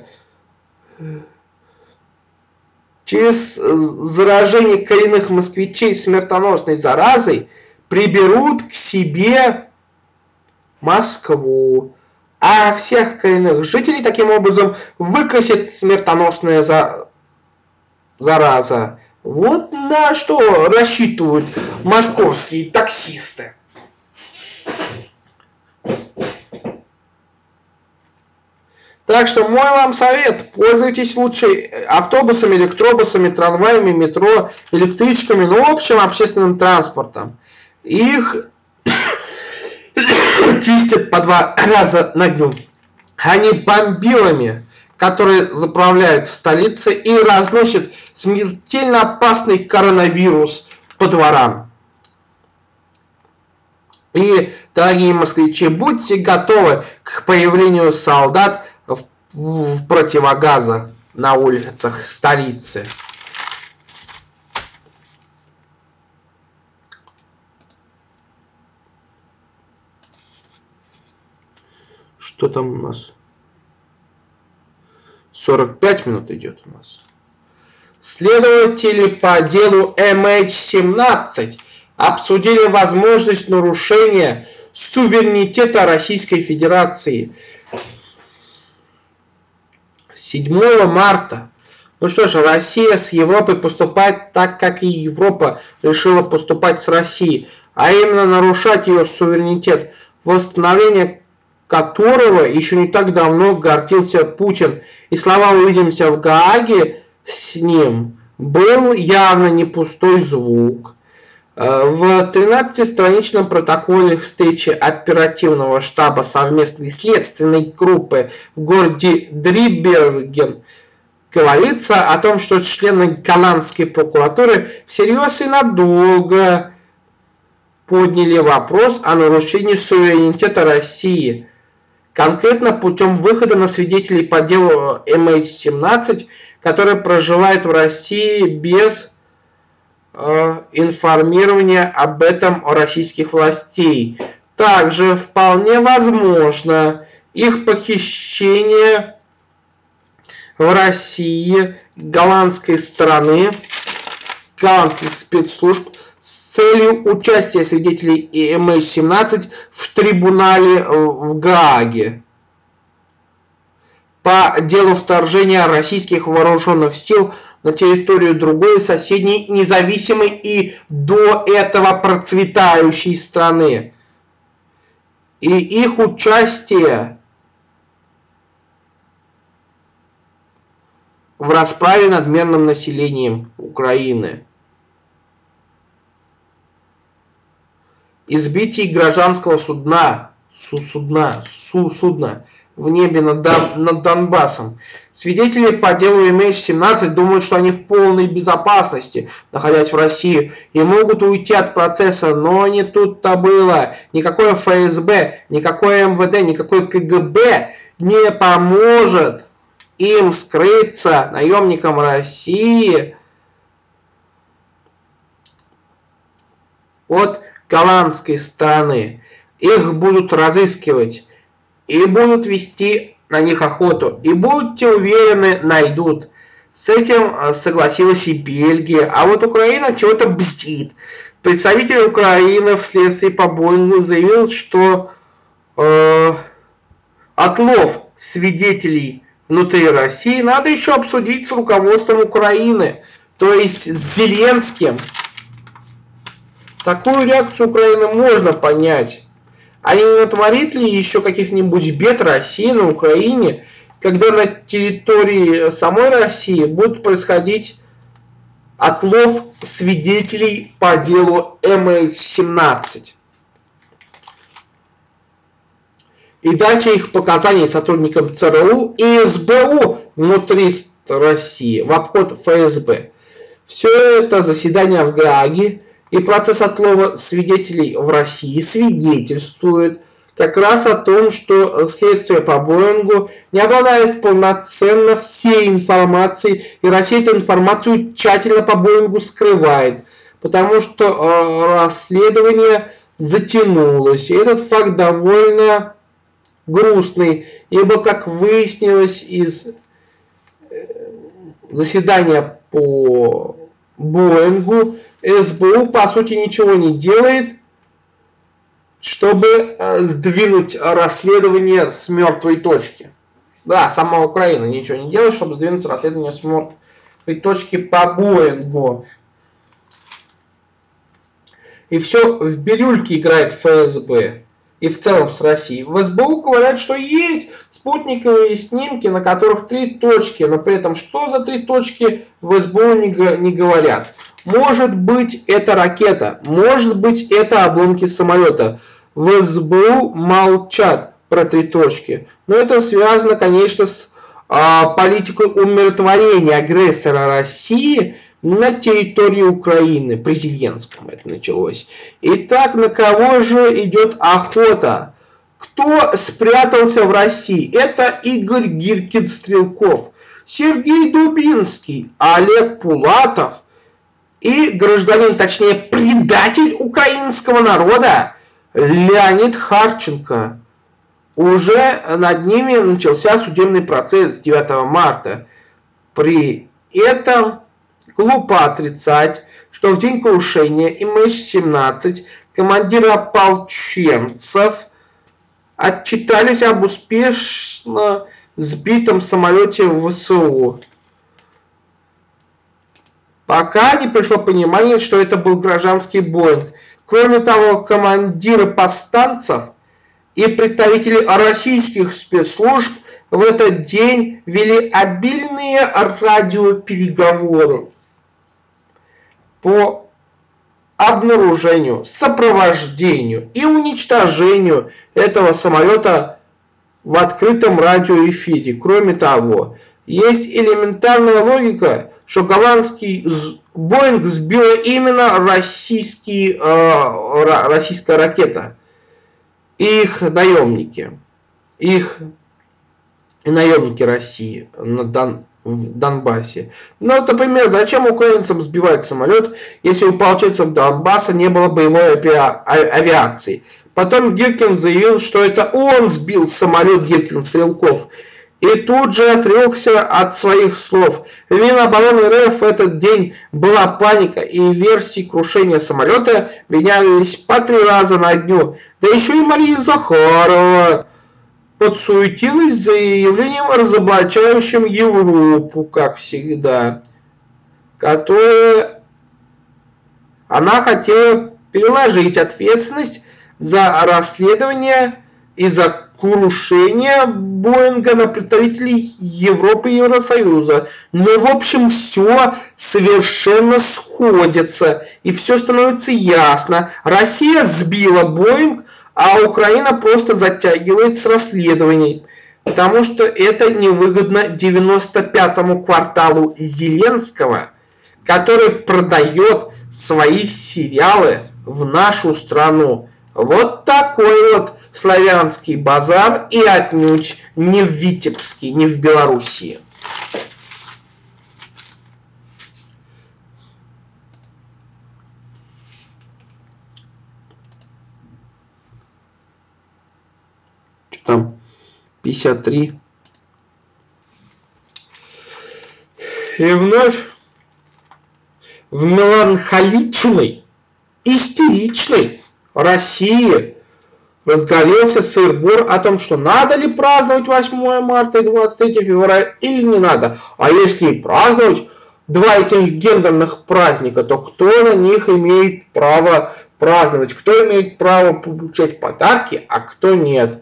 через заражение коренных москвичей смертоносной заразой приберут к себе Москву. А всех коренных жителей таким образом выкосит смертоносная за... зараза. Вот на что рассчитывают московские таксисты. Так что мой вам совет: пользуйтесь лучше автобусами, электробусами, трамваями, метро, электричками, ну, в общем, общественным транспортом. Их чистят по два раза на дню, а не бомбилами, которые заправляют в столице и разносят смертельно опасный коронавирус по дворам. И, дорогие москвичи, будьте готовы к появлению солдат в, в противогазах на улицах столицы. Что там у нас? сорок пять минут идет у нас. Следователи по делу эм эйч семнадцать обсудили возможность нарушения суверенитета Российской Федерации. седьмого марта. Ну что ж, Россия с Европой поступает так, как и Европа решила поступать с Россией, а именно нарушать ее суверенитет, восстановление которого еще не так давно гордился Путин. И слова «увидимся в Гааге» с ним был явно не пустой звук. В тринадцатистраничном протоколе встречи оперативного штаба совместной следственной группы в городе Дриберген говорится о том, что члены голландской прокуратуры всерьез и надолго подняли вопрос о нарушении суверенитета России. Конкретно путем выхода на свидетелей по делу эм эйч семнадцать, который проживает в России без э, информирования об этом у российских властей. Также вполне возможно их похищение в России голландской стороны, голландских спецслужб, с целью участия свидетелей эм эйч семнадцать в трибунале в Гааге по делу вторжения российских вооруженных сил на территорию другой соседней независимой и до этого процветающей страны. И их участие в расправе над мирным населением Украины. Избитие гражданского судна, су, судна, су, судна в небе над, над Донбассом. Свидетели по делу эм эйч семнадцать думают, что они в полной безопасности, находясь в России, и могут уйти от процесса, но не тут-то было. Никакое эф эс бэ, никакое эм вэ дэ, никакой ка гэ бэ не поможет им скрыться, наемникам России, от голландской стороны. Их будут разыскивать и будут вести на них охоту. И будьте уверены, найдут. С этим согласилась и Бельгия. А вот Украина чего-то бздит. Представитель Украины вследствие побоев заявил, что э, отлов свидетелей внутри России надо еще обсудить с руководством Украины, то есть с Зеленским. Такую реакцию Украины можно понять. А не натворит ли еще каких-нибудь бед России на Украине, когда на территории самой России будет происходить отлов свидетелей по делу эм эйч семнадцать? И дача их показаний сотрудникам цэ эр у и эс бэ у внутри России в обход эф эс бэ. Все это заседание в Гааге и процесс отлова свидетелей в России свидетельствует как раз о том, что следствие по Боингу не обладает полноценно всей информацией, и Россия эту информацию тщательно по Боингу скрывает, потому что э, расследование затянулось. И этот факт довольно грустный, ибо, как выяснилось из заседания по Боингу, СБУ по сути ничего не делает, чтобы сдвинуть расследование с мертвой точки. Да, сама Украина ничего не делает, чтобы сдвинуть расследование с мертвой точки по Боингу. И все в бирюльке играет ФСБ. И в целом с Россией. В СБУ говорят, что есть спутниковые снимки, на которых три точки. Но при этом, что за три точки, в СБУ не, не говорят. Может быть, это ракета. Может быть, это обломки самолета. В СБУ молчат про три точки. Но это связано, конечно, с а, политикой умиротворения агрессора России на территории Украины, президентском это началось. Итак, на кого же идет охота? Кто спрятался в России? Это Игорь Гиркин-Стрелков, Сергей Дубинский, Олег Пулатов и гражданин, точнее предатель украинского народа Леонид Харченко. Уже над ними начался судебный процесс девятого марта. При этом глупо отрицать, что в день крушения эм эйч семнадцать командиры ополченцев отчитались об успешно сбитом самолете в ВСУ. Пока не пришло понимание, что это был гражданский Боинг. Кроме того, командиры повстанцев и представители российских спецслужб в этот день вели обильные радиопереговоры по обнаружению, сопровождению и уничтожению этого самолета в открытом радиоэфире. Кроме того, есть элементарная логика, что голландский Боинг сбила именно российский, э, российская ракета. Их наемники, их наемники России на Дон, в Донбассе. Ну, например, зачем украинцам сбивать самолет, если у ополченцев Донбасса не было боевой авиации? Потом Гиркин заявил, что это он сбил самолет Гиркин-Стрелков. И тут же отрекся от своих слов. В Минобороны РФ в этот день была паника, и версии крушения самолета менялись по три раза на дню. Да еще и Мария Захарова подсуетилась с заявлением, разоблачающим Европу, как всегда, которое она хотела переложить ответственность за расследование и за крушение Боинга на представителей Европы и Евросоюза. Но в общем все совершенно сходится и все становится ясно. Россия сбила Боинг, а Украина просто затягивает с расследованием, потому что это невыгодно девяносто пятому кварталу Зеленского, который продает свои сериалы в нашу страну. Вот такой вот славянский базар, и отнюдь не в Витебске, не в Белоруссии. Что там? пятьдесят три. И вновь в меланхоличной, истеричной России разгорелся сыр-бор о том, что надо ли праздновать восьмое марта и двадцать третьего февраля или не надо. А если и праздновать два этих гендерных праздника, то кто на них имеет право праздновать? Кто имеет право получать подарки, а кто нет?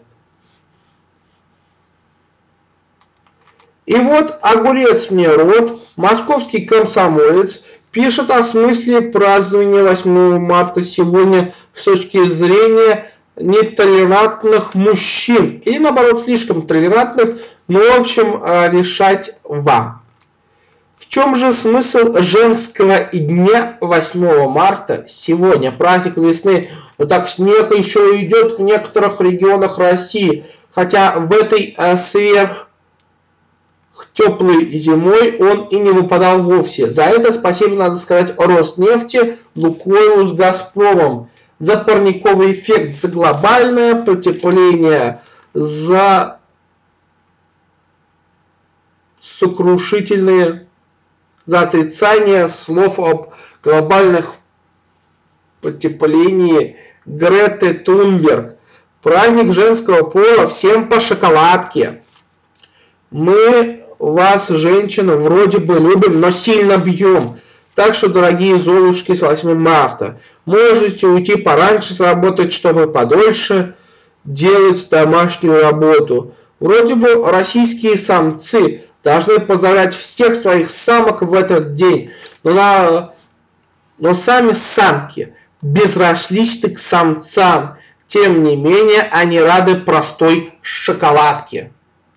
И вот огурец мне рот, московский комсомолец, пишет о смысле празднования восьмого марта сегодня с точки зрения нетолерантных мужчин. Или наоборот, слишком толерантных, но в общем решать вам. В чем же смысл женского дня восьмого марта сегодня? Праздник весны. Но так снег еще идет в некоторых регионах России. Хотя в этой э, сверх теплой зимой он и не выпадал вовсе. За это спасибо надо сказать Роснефти, Лукойлу с Газпромом. За парниковый эффект, за глобальное потепление, за сокрушительные, за отрицание слов об глобальных потеплении Греты Тунберг. Праздник женского пола, всем по шоколадке. Мы вас, женщины, вроде бы любим, но сильно бьем. Так что, дорогие золушки, с восьмым марта можете уйти пораньше сработать, чтобы подольше делать домашнюю работу. Вроде бы российские самцы должны поздравлять всех своих самок в этот день. Но, на... но сами самки безразличны к самцам. Тем не менее, они рады простой шоколадке.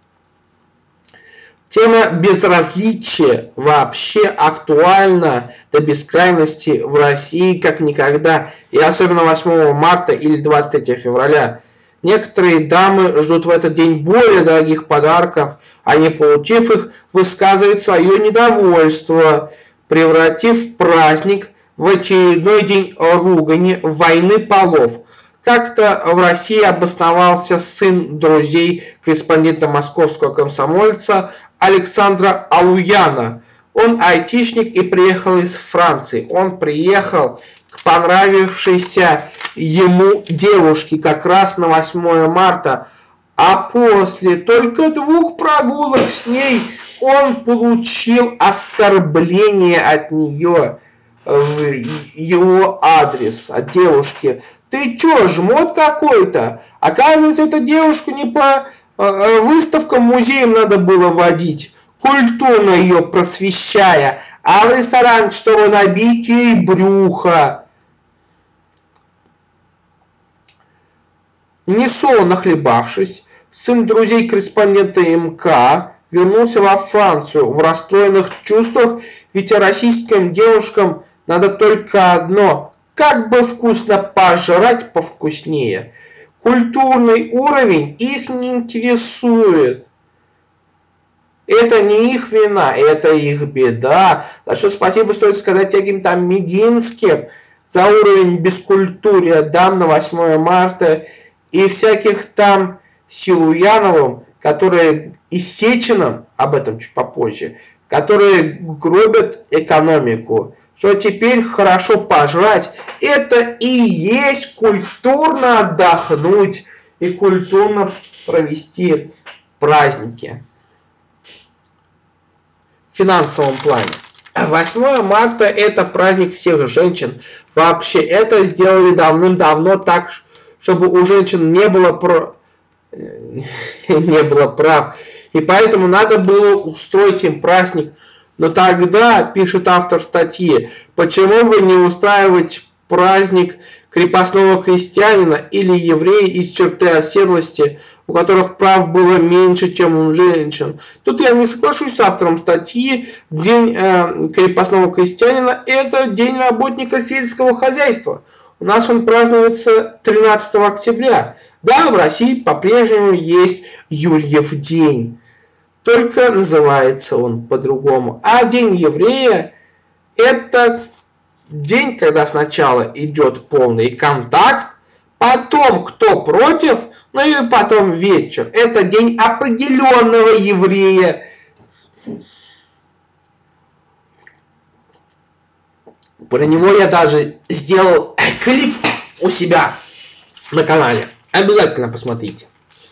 Тема безразличия вообще актуальна до бескрайности в России как никогда, и особенно восьмого марта или двадцать третьего февраля. Некоторые дамы ждут в этот день более дорогих подарков, а не получив их, высказывают свое недовольство, превратив праздник в очередной день ругани, войны полов. Как-то в России обосновался сын друзей корреспондента московского комсомольца Александра Алуяна. Он айтишник и приехал из Франции. Он приехал к понравившейся ему девушке как раз на восьмое марта, а после только двух прогулок с ней он получил оскорбление от нее в его адрес, от девушки. Ты чё, жмот какой-то? Оказывается, эту девушку не по э, выставкам, музеям надо было водить, культурно ее просвещая, а в ресторан, чтобы набить ей брюхо. Несолоно нахлебавшись, сын друзей корреспондента МК вернулся во Францию в расстроенных чувствах, ведь российским девушкам надо только одно – как бы вкусно пожрать повкуснее. Культурный уровень их не интересует. Это не их вина, это их беда. За что спасибо стоит сказать всяким там Мединским за уровень бескультурия дам на восьмое марта и всяких там Силуяновым, которые и Сечиным, об этом чуть попозже, которые гробят экономику. Что теперь хорошо пожрать, это и есть культурно отдохнуть и культурно провести праздники. В финансовом плане. восьмое марта это праздник всех женщин. Вообще это сделали давным-давно так, чтобы у женщин не было, про... не было прав. И поэтому надо было устроить им праздник. Но тогда, пишет автор статьи, почему бы не устраивать праздник крепостного крестьянина или еврея из черты оседлости, у которых прав было меньше, чем у женщин. Тут я не соглашусь с автором статьи. День э, крепостного крестьянина – это день работника сельского хозяйства. У нас он празднуется тринадцатого октября. Да, в России по-прежнему есть Юрьев день. Только называется он по-другому. А День еврея – это день, когда сначала идет полный контакт, потом кто против, ну и потом вечер. Это день определенного еврея. Про него я даже сделал клип у себя на канале. Обязательно посмотрите.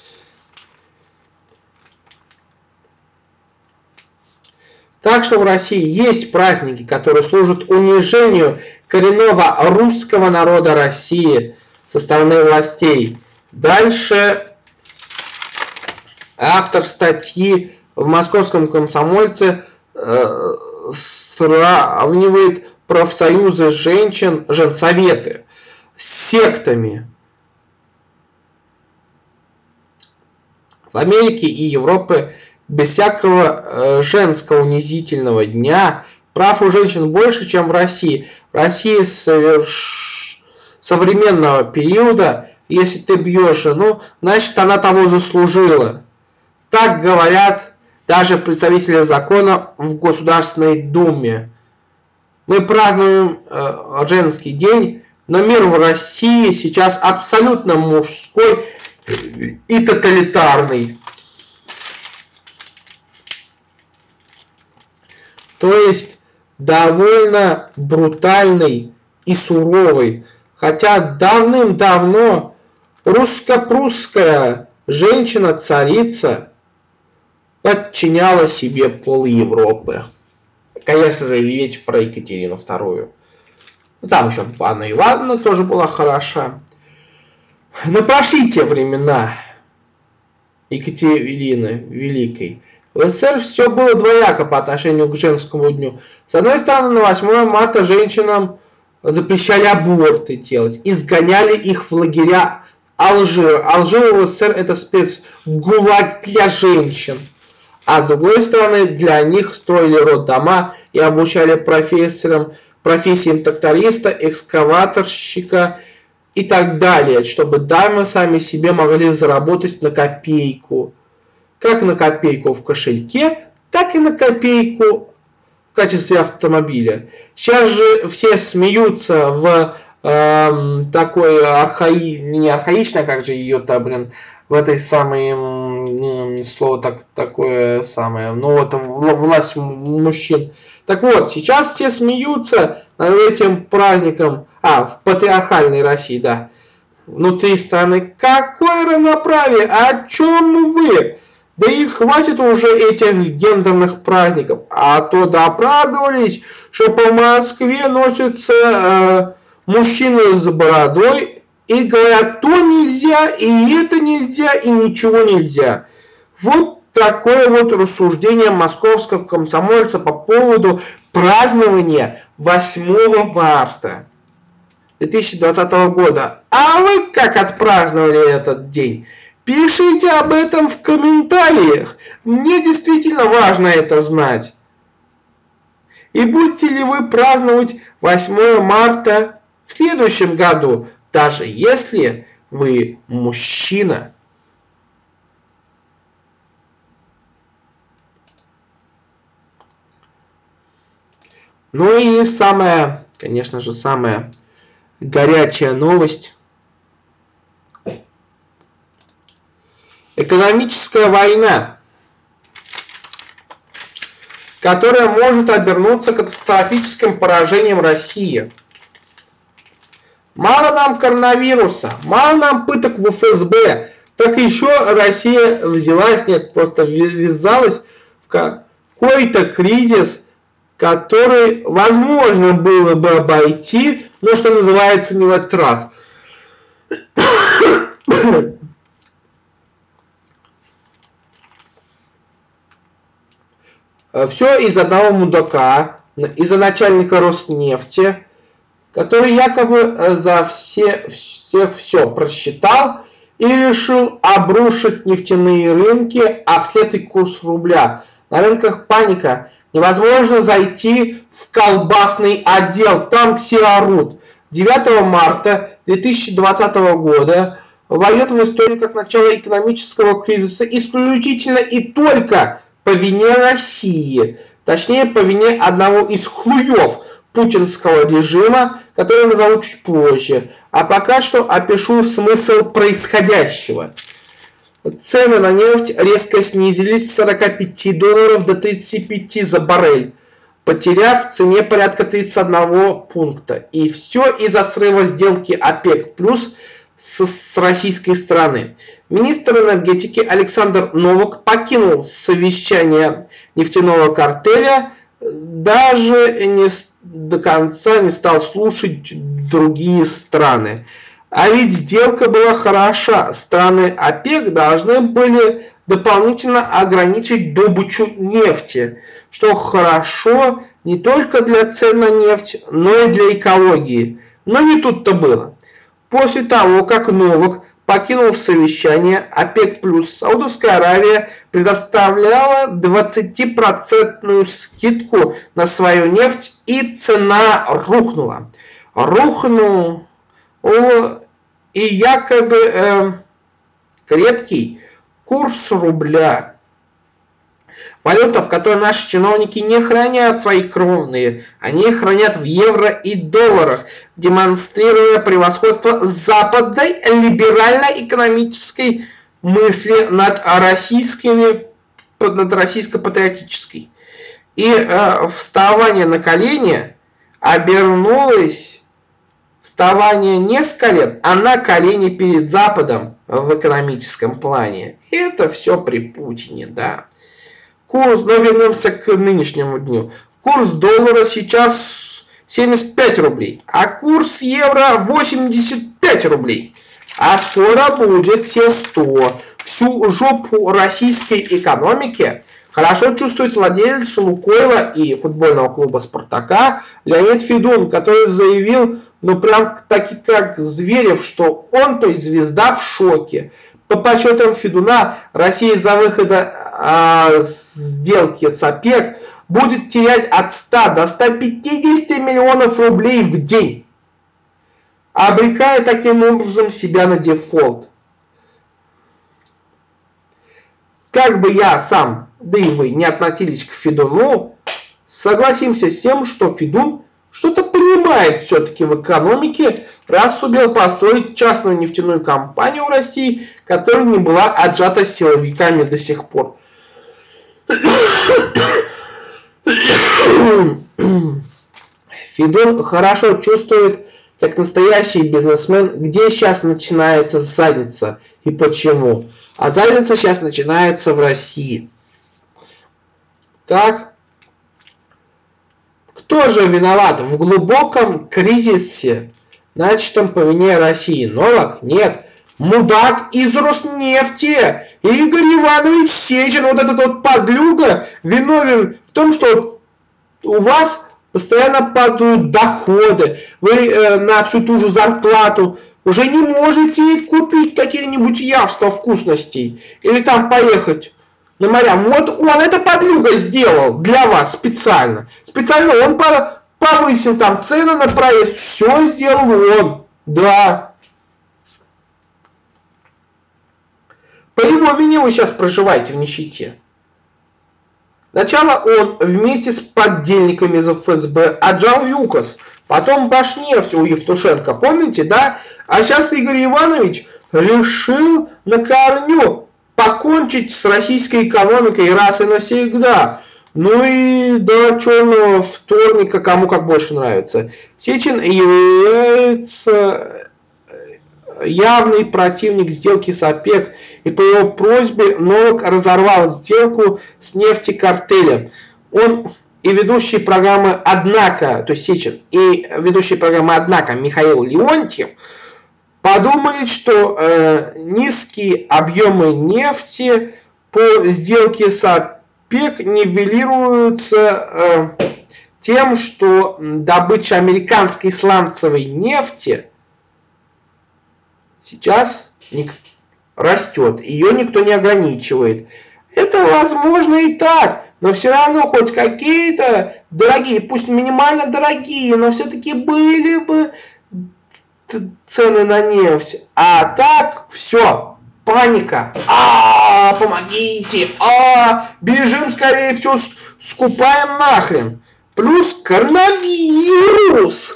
Так что в России есть праздники, которые служат унижению коренного русского народа России со стороны властей. Дальше автор статьи в «Московском комсомольце» э, сравнивает профсоюзы женщин, женсоветы с сектами. В Америке и Европе без всякого э, женского унизительного дня. Прав у женщин больше, чем в России. В России соверш... современного периода, если ты бьешь жену, значит она того заслужила. Так говорят даже представители закона в Государственной Думе. Мы празднуем э, женский день, но мир в России сейчас абсолютно мужской и тоталитарный. То есть довольно брутальный и суровый. Хотя давным-давно русско-прусская женщина-царица подчиняла себе пол Европы. Конечно же, ведь про Екатерину вторую. Там еще Анна Ивановна тоже была хороша. Но прошли те времена Екатерины Великой. В СССР все было двояко по отношению к женскому дню. С одной стороны, на восьмое марта женщинам запрещали аборты делать, изгоняли их в лагеря Алжира. Алжир в СССР это спецгулаг для женщин. А с другой стороны, для них строили роддома и обучали профессорам, профессиям тракториста, экскаваторщика и так далее, чтобы дамы сами себе могли заработать на копейку. Как на копейку в кошельке, так и на копейку в качестве автомобиля. Сейчас же все смеются в э, такой архаи... не архаичной, как же ее-то, блин, в этой самой, э, слово так, такое самое, ну вот власть мужчин. Так вот, сейчас все смеются над этим праздником, а, в патриархальной России, да, внутри страны. Какое равноправие? О чем вы? Да и хватит уже этих гендерных праздников. А то доправдывались, что по Москве носятся э, мужчины с бородой и говорят, то нельзя, и это нельзя, и ничего нельзя. Вот такое вот рассуждение московского комсомольца по поводу празднования восьмого марта две тысячи двадцатого года. А вы как отпраздновали этот день? Пишите об этом в комментариях. Мне действительно важно это знать. И будете ли вы праздновать восьмое марта в следующем году, даже если вы мужчина? Ну и самая, конечно же, самая горячая новость. Экономическая война, которая может обернуться катастрофическим поражением России. Мало нам коронавируса, мало нам пыток в эф эс бэ, так еще Россия взялась, нет, просто ввязалась в какой-то кризис, который возможно было бы обойти, но что называется не в этот раз. Все из одного мудака, из-за начальника Роснефти, который якобы за все, всех все просчитал и решил обрушить нефтяные рынки, а вслед и курс рубля. На рынках паника. Невозможно зайти в колбасный отдел, там все орут. девятого марта две тысячи двадцатого года войдет в историю как начало экономического кризиса исключительно и только по вине России, точнее по вине одного из хлуев путинского режима, который я назову чуть позже. А пока что опишу смысл происходящего. Цены на нефть резко снизились с сорока пяти долларов до тридцати пяти за баррель, потеряв в цене порядка тридцати одного пункта. И все из-за срыва сделки ОПЕК плюс с, с российской стороны. Министр энергетики Александр Новак покинул совещание нефтяного картеля, даже не до конца не стал слушать другие страны. А ведь сделка была хороша. Страны ОПЕК должны были дополнительно ограничить добычу нефти, что хорошо не только для цен на нефть, но и для экологии. Но не тут-то было. После того, как Новак покинул совещание, ОПЕК плюс Саудовская Аравия предоставляла двадцатипроцентную скидку на свою нефть, и цена рухнула. Рухнул и якобы э, крепкий курс рубля. Валюта, в которой наши чиновники не хранят свои кровные, они хранят в евро и долларах, демонстрируя превосходство западной либерально-экономической мысли над российскими, над российско-патриотической. И э, вставание на колени обернулось вставание не с колен, а на колени перед Западом в экономическом плане. И это все при Путине, да. Курс, но вернемся к нынешнему дню. Курс доллара сейчас семьдесят пять рублей, а курс евро восемьдесят пять рублей. А скоро будет все сто. Всю жопу российской экономики хорошо чувствует владелец Лукойла и футбольного клуба Спартака Леонид Федун, который заявил, ну прям таки как Зверев, что он, то есть звезда, в шоке. По подсчетам Федуна, Россия за выхода а, сделки с ОПЕК будет терять от ста до ста пятидесяти миллионов рублей в день, обрекая таким образом себя на дефолт. Как бы я сам, да и вы не относились к Федуну, согласимся с тем, что Федун что-то понимает все-таки в экономике, раз сумел построить частную нефтяную компанию в России, которая не была отжата силовиками до сих пор. Федун хорошо чувствует, как настоящий бизнесмен, где сейчас начинается задница и почему. А задница сейчас начинается в России. Так. Кто же виноват в глубоком кризисе, начатом по вине России? Новак? Нет. Мудак из Роснефти. Игорь Иванович Сечин, вот этот вот подлюга, виновен в том, что у вас постоянно падают доходы. Вы э, на всю ту же зарплату уже не можете купить какие-нибудь явства вкусностей. Или там поехать на моря. Вот он это подлюга сделал для вас специально. Специально он повысил там цены на проезд. Все сделал он. Да. По его вине вы сейчас проживаете в нищете. Сначала он вместе с поддельниками из эф эс бэ отжал ЮКОС. Потом Башнефть у Евтушенко. Помните, да? А сейчас Игорь Иванович решил на корню покончить с российской экономикой раз и навсегда. Ну и до черного вторника, кому как больше нравится. Сечин является явный противник сделки с ОПЕК, и по его просьбе Новак разорвал сделку с нефтекартелем. Он и ведущий программы «Однако», то есть Сечин, и ведущий программы «Однако» Михаил Леонтьев подумали, что э, низкие объемы нефти по сделке с ОПЕК нивелируются э, тем, что добыча американской сланцевой нефти сейчас растет, ее никто не ограничивает. Это возможно и так, но все равно хоть какие-то дорогие, пусть минимально дорогие, но все-таки были бы цены на нефть. А так все, паника. А, помогите, а, бежим скорее, все скупаем нахрен. Плюс коронавирус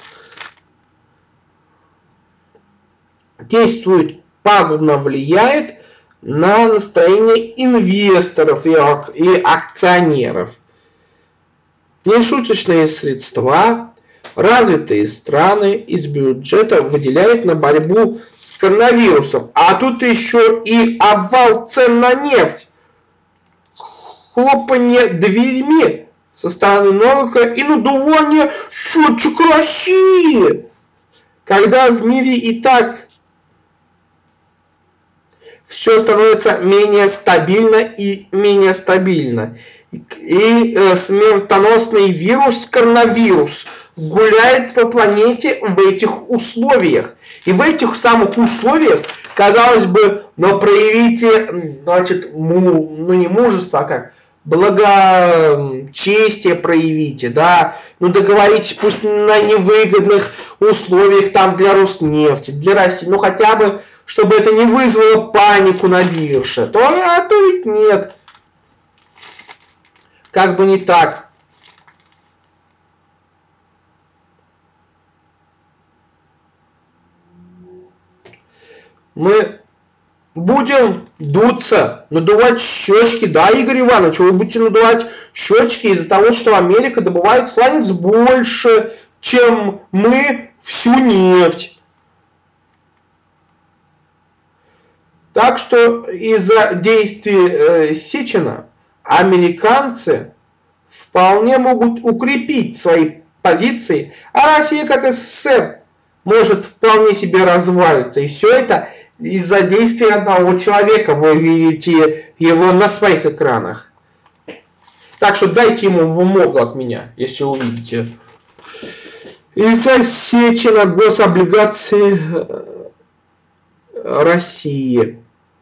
действует, пагубно влияет на настроение инвесторов и акционеров. Нешуточные средства развитые страны из бюджета выделяют на борьбу с коронавирусом. А тут еще и обвал цен на нефть. Хлопанье дверьми со стороны Новака и надувание счетчик России. Когда в мире и так все становится менее стабильно и менее стабильно. И э, смертоносный вирус, коронавирус, гуляет по планете в этих условиях. И в этих самых условиях, казалось бы, но проявите, значит, му, ну не мужество, а как, благочестие проявите, да, ну договоритесь, пусть на невыгодных условиях там для Роснефти, для России, ну хотя бы, чтобы это не вызвало панику на бирже, то, а то ведь нет. Как бы не так. Мы будем дуться, надувать щечки, да, Игорь Иванович, вы будете надувать щечки из-за того, что Америка добывает сланец больше, чем мы всю нефть. Так что из-за действий э, Сечина американцы вполне могут укрепить свои позиции, а Россия, как СССР, может вполне себе развалиться. И все это из-за действия одного человека. Вы видите его на своих экранах. Так что дайте ему в морду от меня, если увидите. Из-за Сечина гособлигации России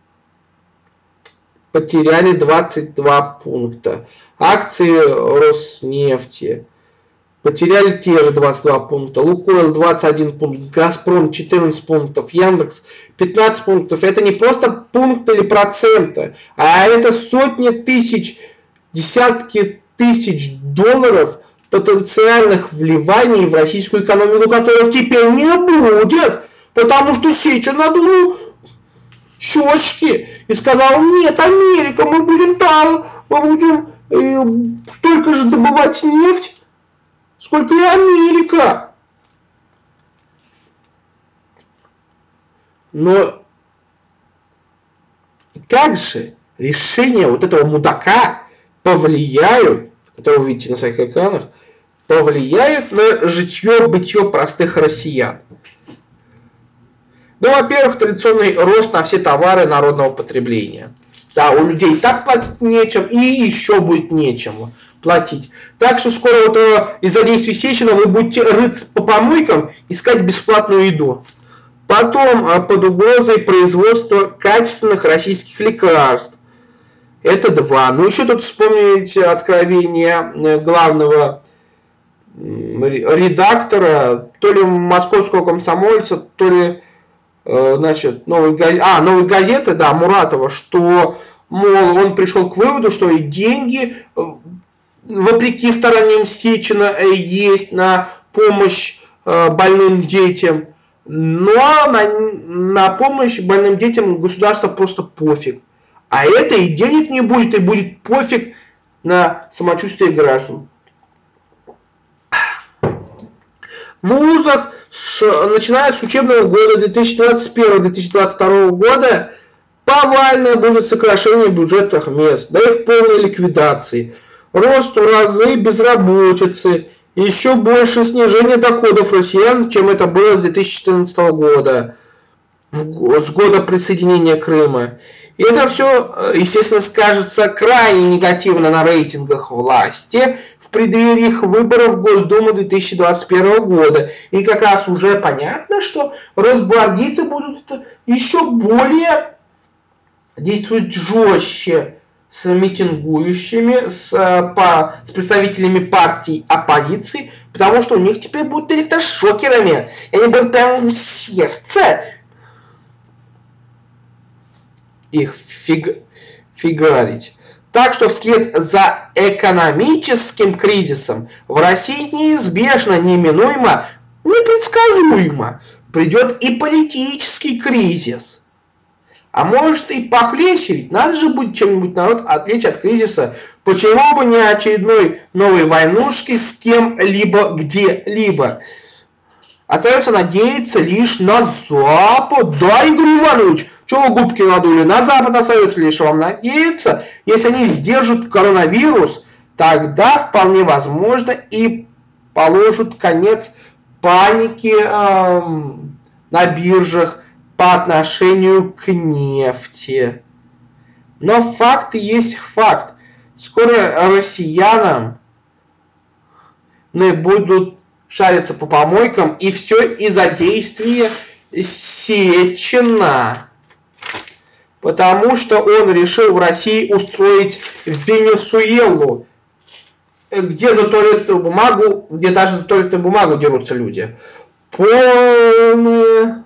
потеряли двадцать два пункта. Акции Роснефти потеряли те же двадцать два пункта. Лукойл двадцать один пункт, Газпром четырнадцать пунктов, Яндекс пятнадцать пунктов. Это не просто пункты или проценты, а это сотни тысяч, десятки тысяч долларов потенциальных вливаний в российскую экономику, которых теперь не будет, потому что Сечин надул щечки и сказал: нет, Америка, мы будем там, мы будем э, столько же добывать нефть, сколько и Америка. Но как же решения вот этого мудака повлияют, которого вы видите на своих экранах, повлияют на житье-бытие простых россиян? Ну, во-первых, традиционный рост на все товары народного потребления. Да, у людей так платить нечем, и еще будет нечем платить. Так что скоро вот из-за действий Сечина вы будете рыться по помойкам, искать бесплатную еду. Потом под угрозой производства качественных российских лекарств. Это два. Ну, еще тут вспомните откровение главного редактора, то ли московского комсомольца, то ли значит, новой газеты, а, новой газеты, да, Муратова, что, мол, он пришел к выводу, что и деньги, вопреки стараниям Сечина, есть на помощь больным детям, но на, на помощь больным детям государство просто пофиг. А это и денег не будет, и будет пофиг на самочувствие граждан. В вузах, с, начиная с учебного года две тысячи двадцать первого — две тысячи двадцать второго года, повальное будет сокращение бюджетных мест, до их полной ликвидации, рост в разы безработицы, еще больше снижение доходов россиян, чем это было с две тысячи четырнадцатого года, с года присоединения Крыма. И это все, естественно, скажется крайне негативно на рейтингах власти в преддверии их выборов в Госдуму две тысячи двадцать первого года. И как раз уже понятно, что росгвардейцы будут еще более действовать жестче с митингующими, с, по, с представителями партий оппозиции, потому что у них теперь будут электрошокерами, и они будут прямо в сердце их фиг, фигарить. Так что вслед за экономическим кризисом в России неизбежно, неминуемо, непредсказуемо придет и политический кризис. А может и похлеще, ведь надо же будет чем-нибудь народ отвлечь от кризиса. Почему бы не очередной новой войнушки с кем-либо где-либо? Остается надеяться лишь на Запад. Да, Игорь Иванович, чего вы губки надули? На Запад остается лишь вам надеяться. Если они сдержат коронавирус, тогда вполне возможно и положат конец панике эм, на биржах по отношению к нефти. Но факт есть факт. Скоро россиянам не будут шарится по помойкам, и все из-за действия Сечина. Потому что он решил в России устроить Венесуэлу, где за туалетную бумагу, где даже за туалетную бумагу дерутся люди. Полная,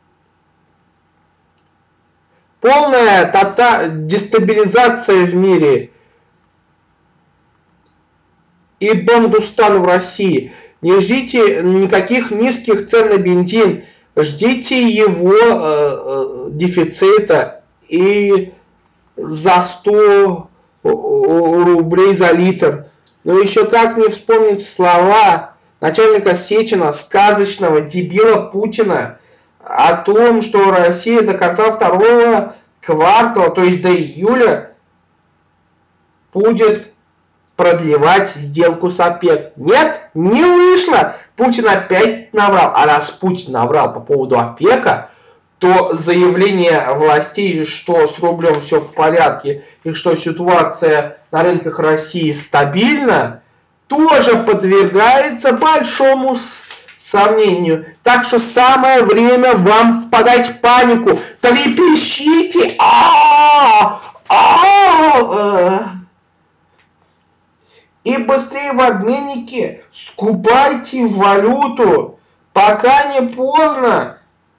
полная тота, дестабилизация в мире и бандустан в России. Не ждите никаких низких цен на бензин, ждите его э, э, дефицита. И за сто рублей за литр. Но еще как не вспомнить слова начальника Сечина, сказочного дебила Путина, о том, что Россия до конца второго квартала, то есть до июля, будет продлевать сделку с ОПЕК. Нет, не вышло. Путин опять наврал. А раз Путин наврал по поводу ОПЕКа, то заявление властей, что с рублем все в порядке и что ситуация на рынках России стабильна, тоже подвергается большому сомнению. Так что самое время вам впадать в панику. Трепещите! И быстрее в обменнике скупайте валюту, пока не поздно.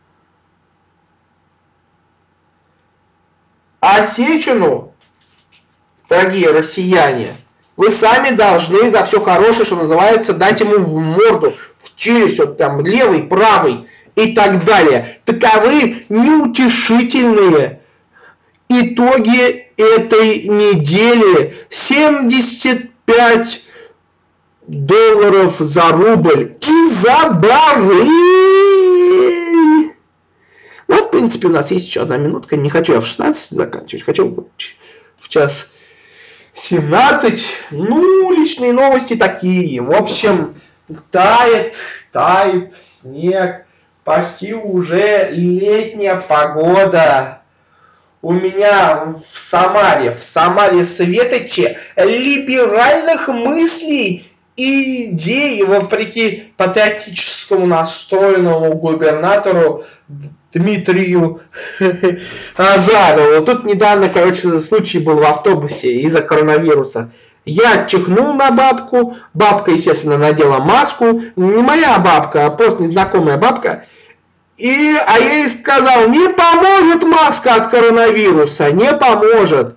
А Сечину, дорогие россияне, вы сами должны за все хорошее, что называется, дать ему в морду, в челюсть, вот там левый, правый и так далее. Таковы неутешительные итоги этой недели. семьдесят пять долларов за рубль и за барыль. Ну, в принципе, у нас есть еще одна минутка. Не хочу я в шестнадцать заканчивать. Хочу в час семнадцать. Ну, личные новости такие. В общем, тает, тает снег. Почти уже летняя погода. У меня в Самаре, в Самаре светоче либеральных мыслей и идей, вопреки патриотическому настроенному губернатору Дмитрию Азарову. Тут недавно, короче, случай был в автобусе из-за коронавируса. Я чихнул на бабку, бабка, естественно, надела маску. Не моя бабка, а просто незнакомая бабка. И, а я ей сказал, не поможет маска от коронавируса, не поможет.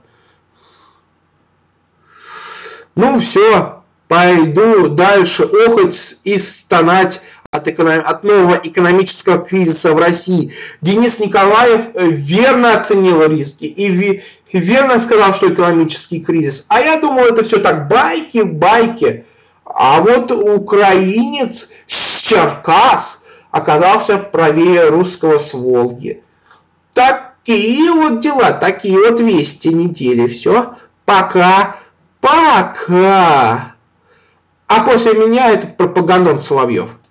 Ну все, пойду дальше охоть и стонать от, эконом... от нового экономического кризиса в России. Денис Николаев верно оценил риски и ви... верно сказал, что экономический кризис. А я думал, это все так байки, байки. А вот украинец с Черкас оказался правее русского с Волги. Такие вот дела, такие вот вести недели. Все, пока, пока. А после меня этот пропагандон Соловьев.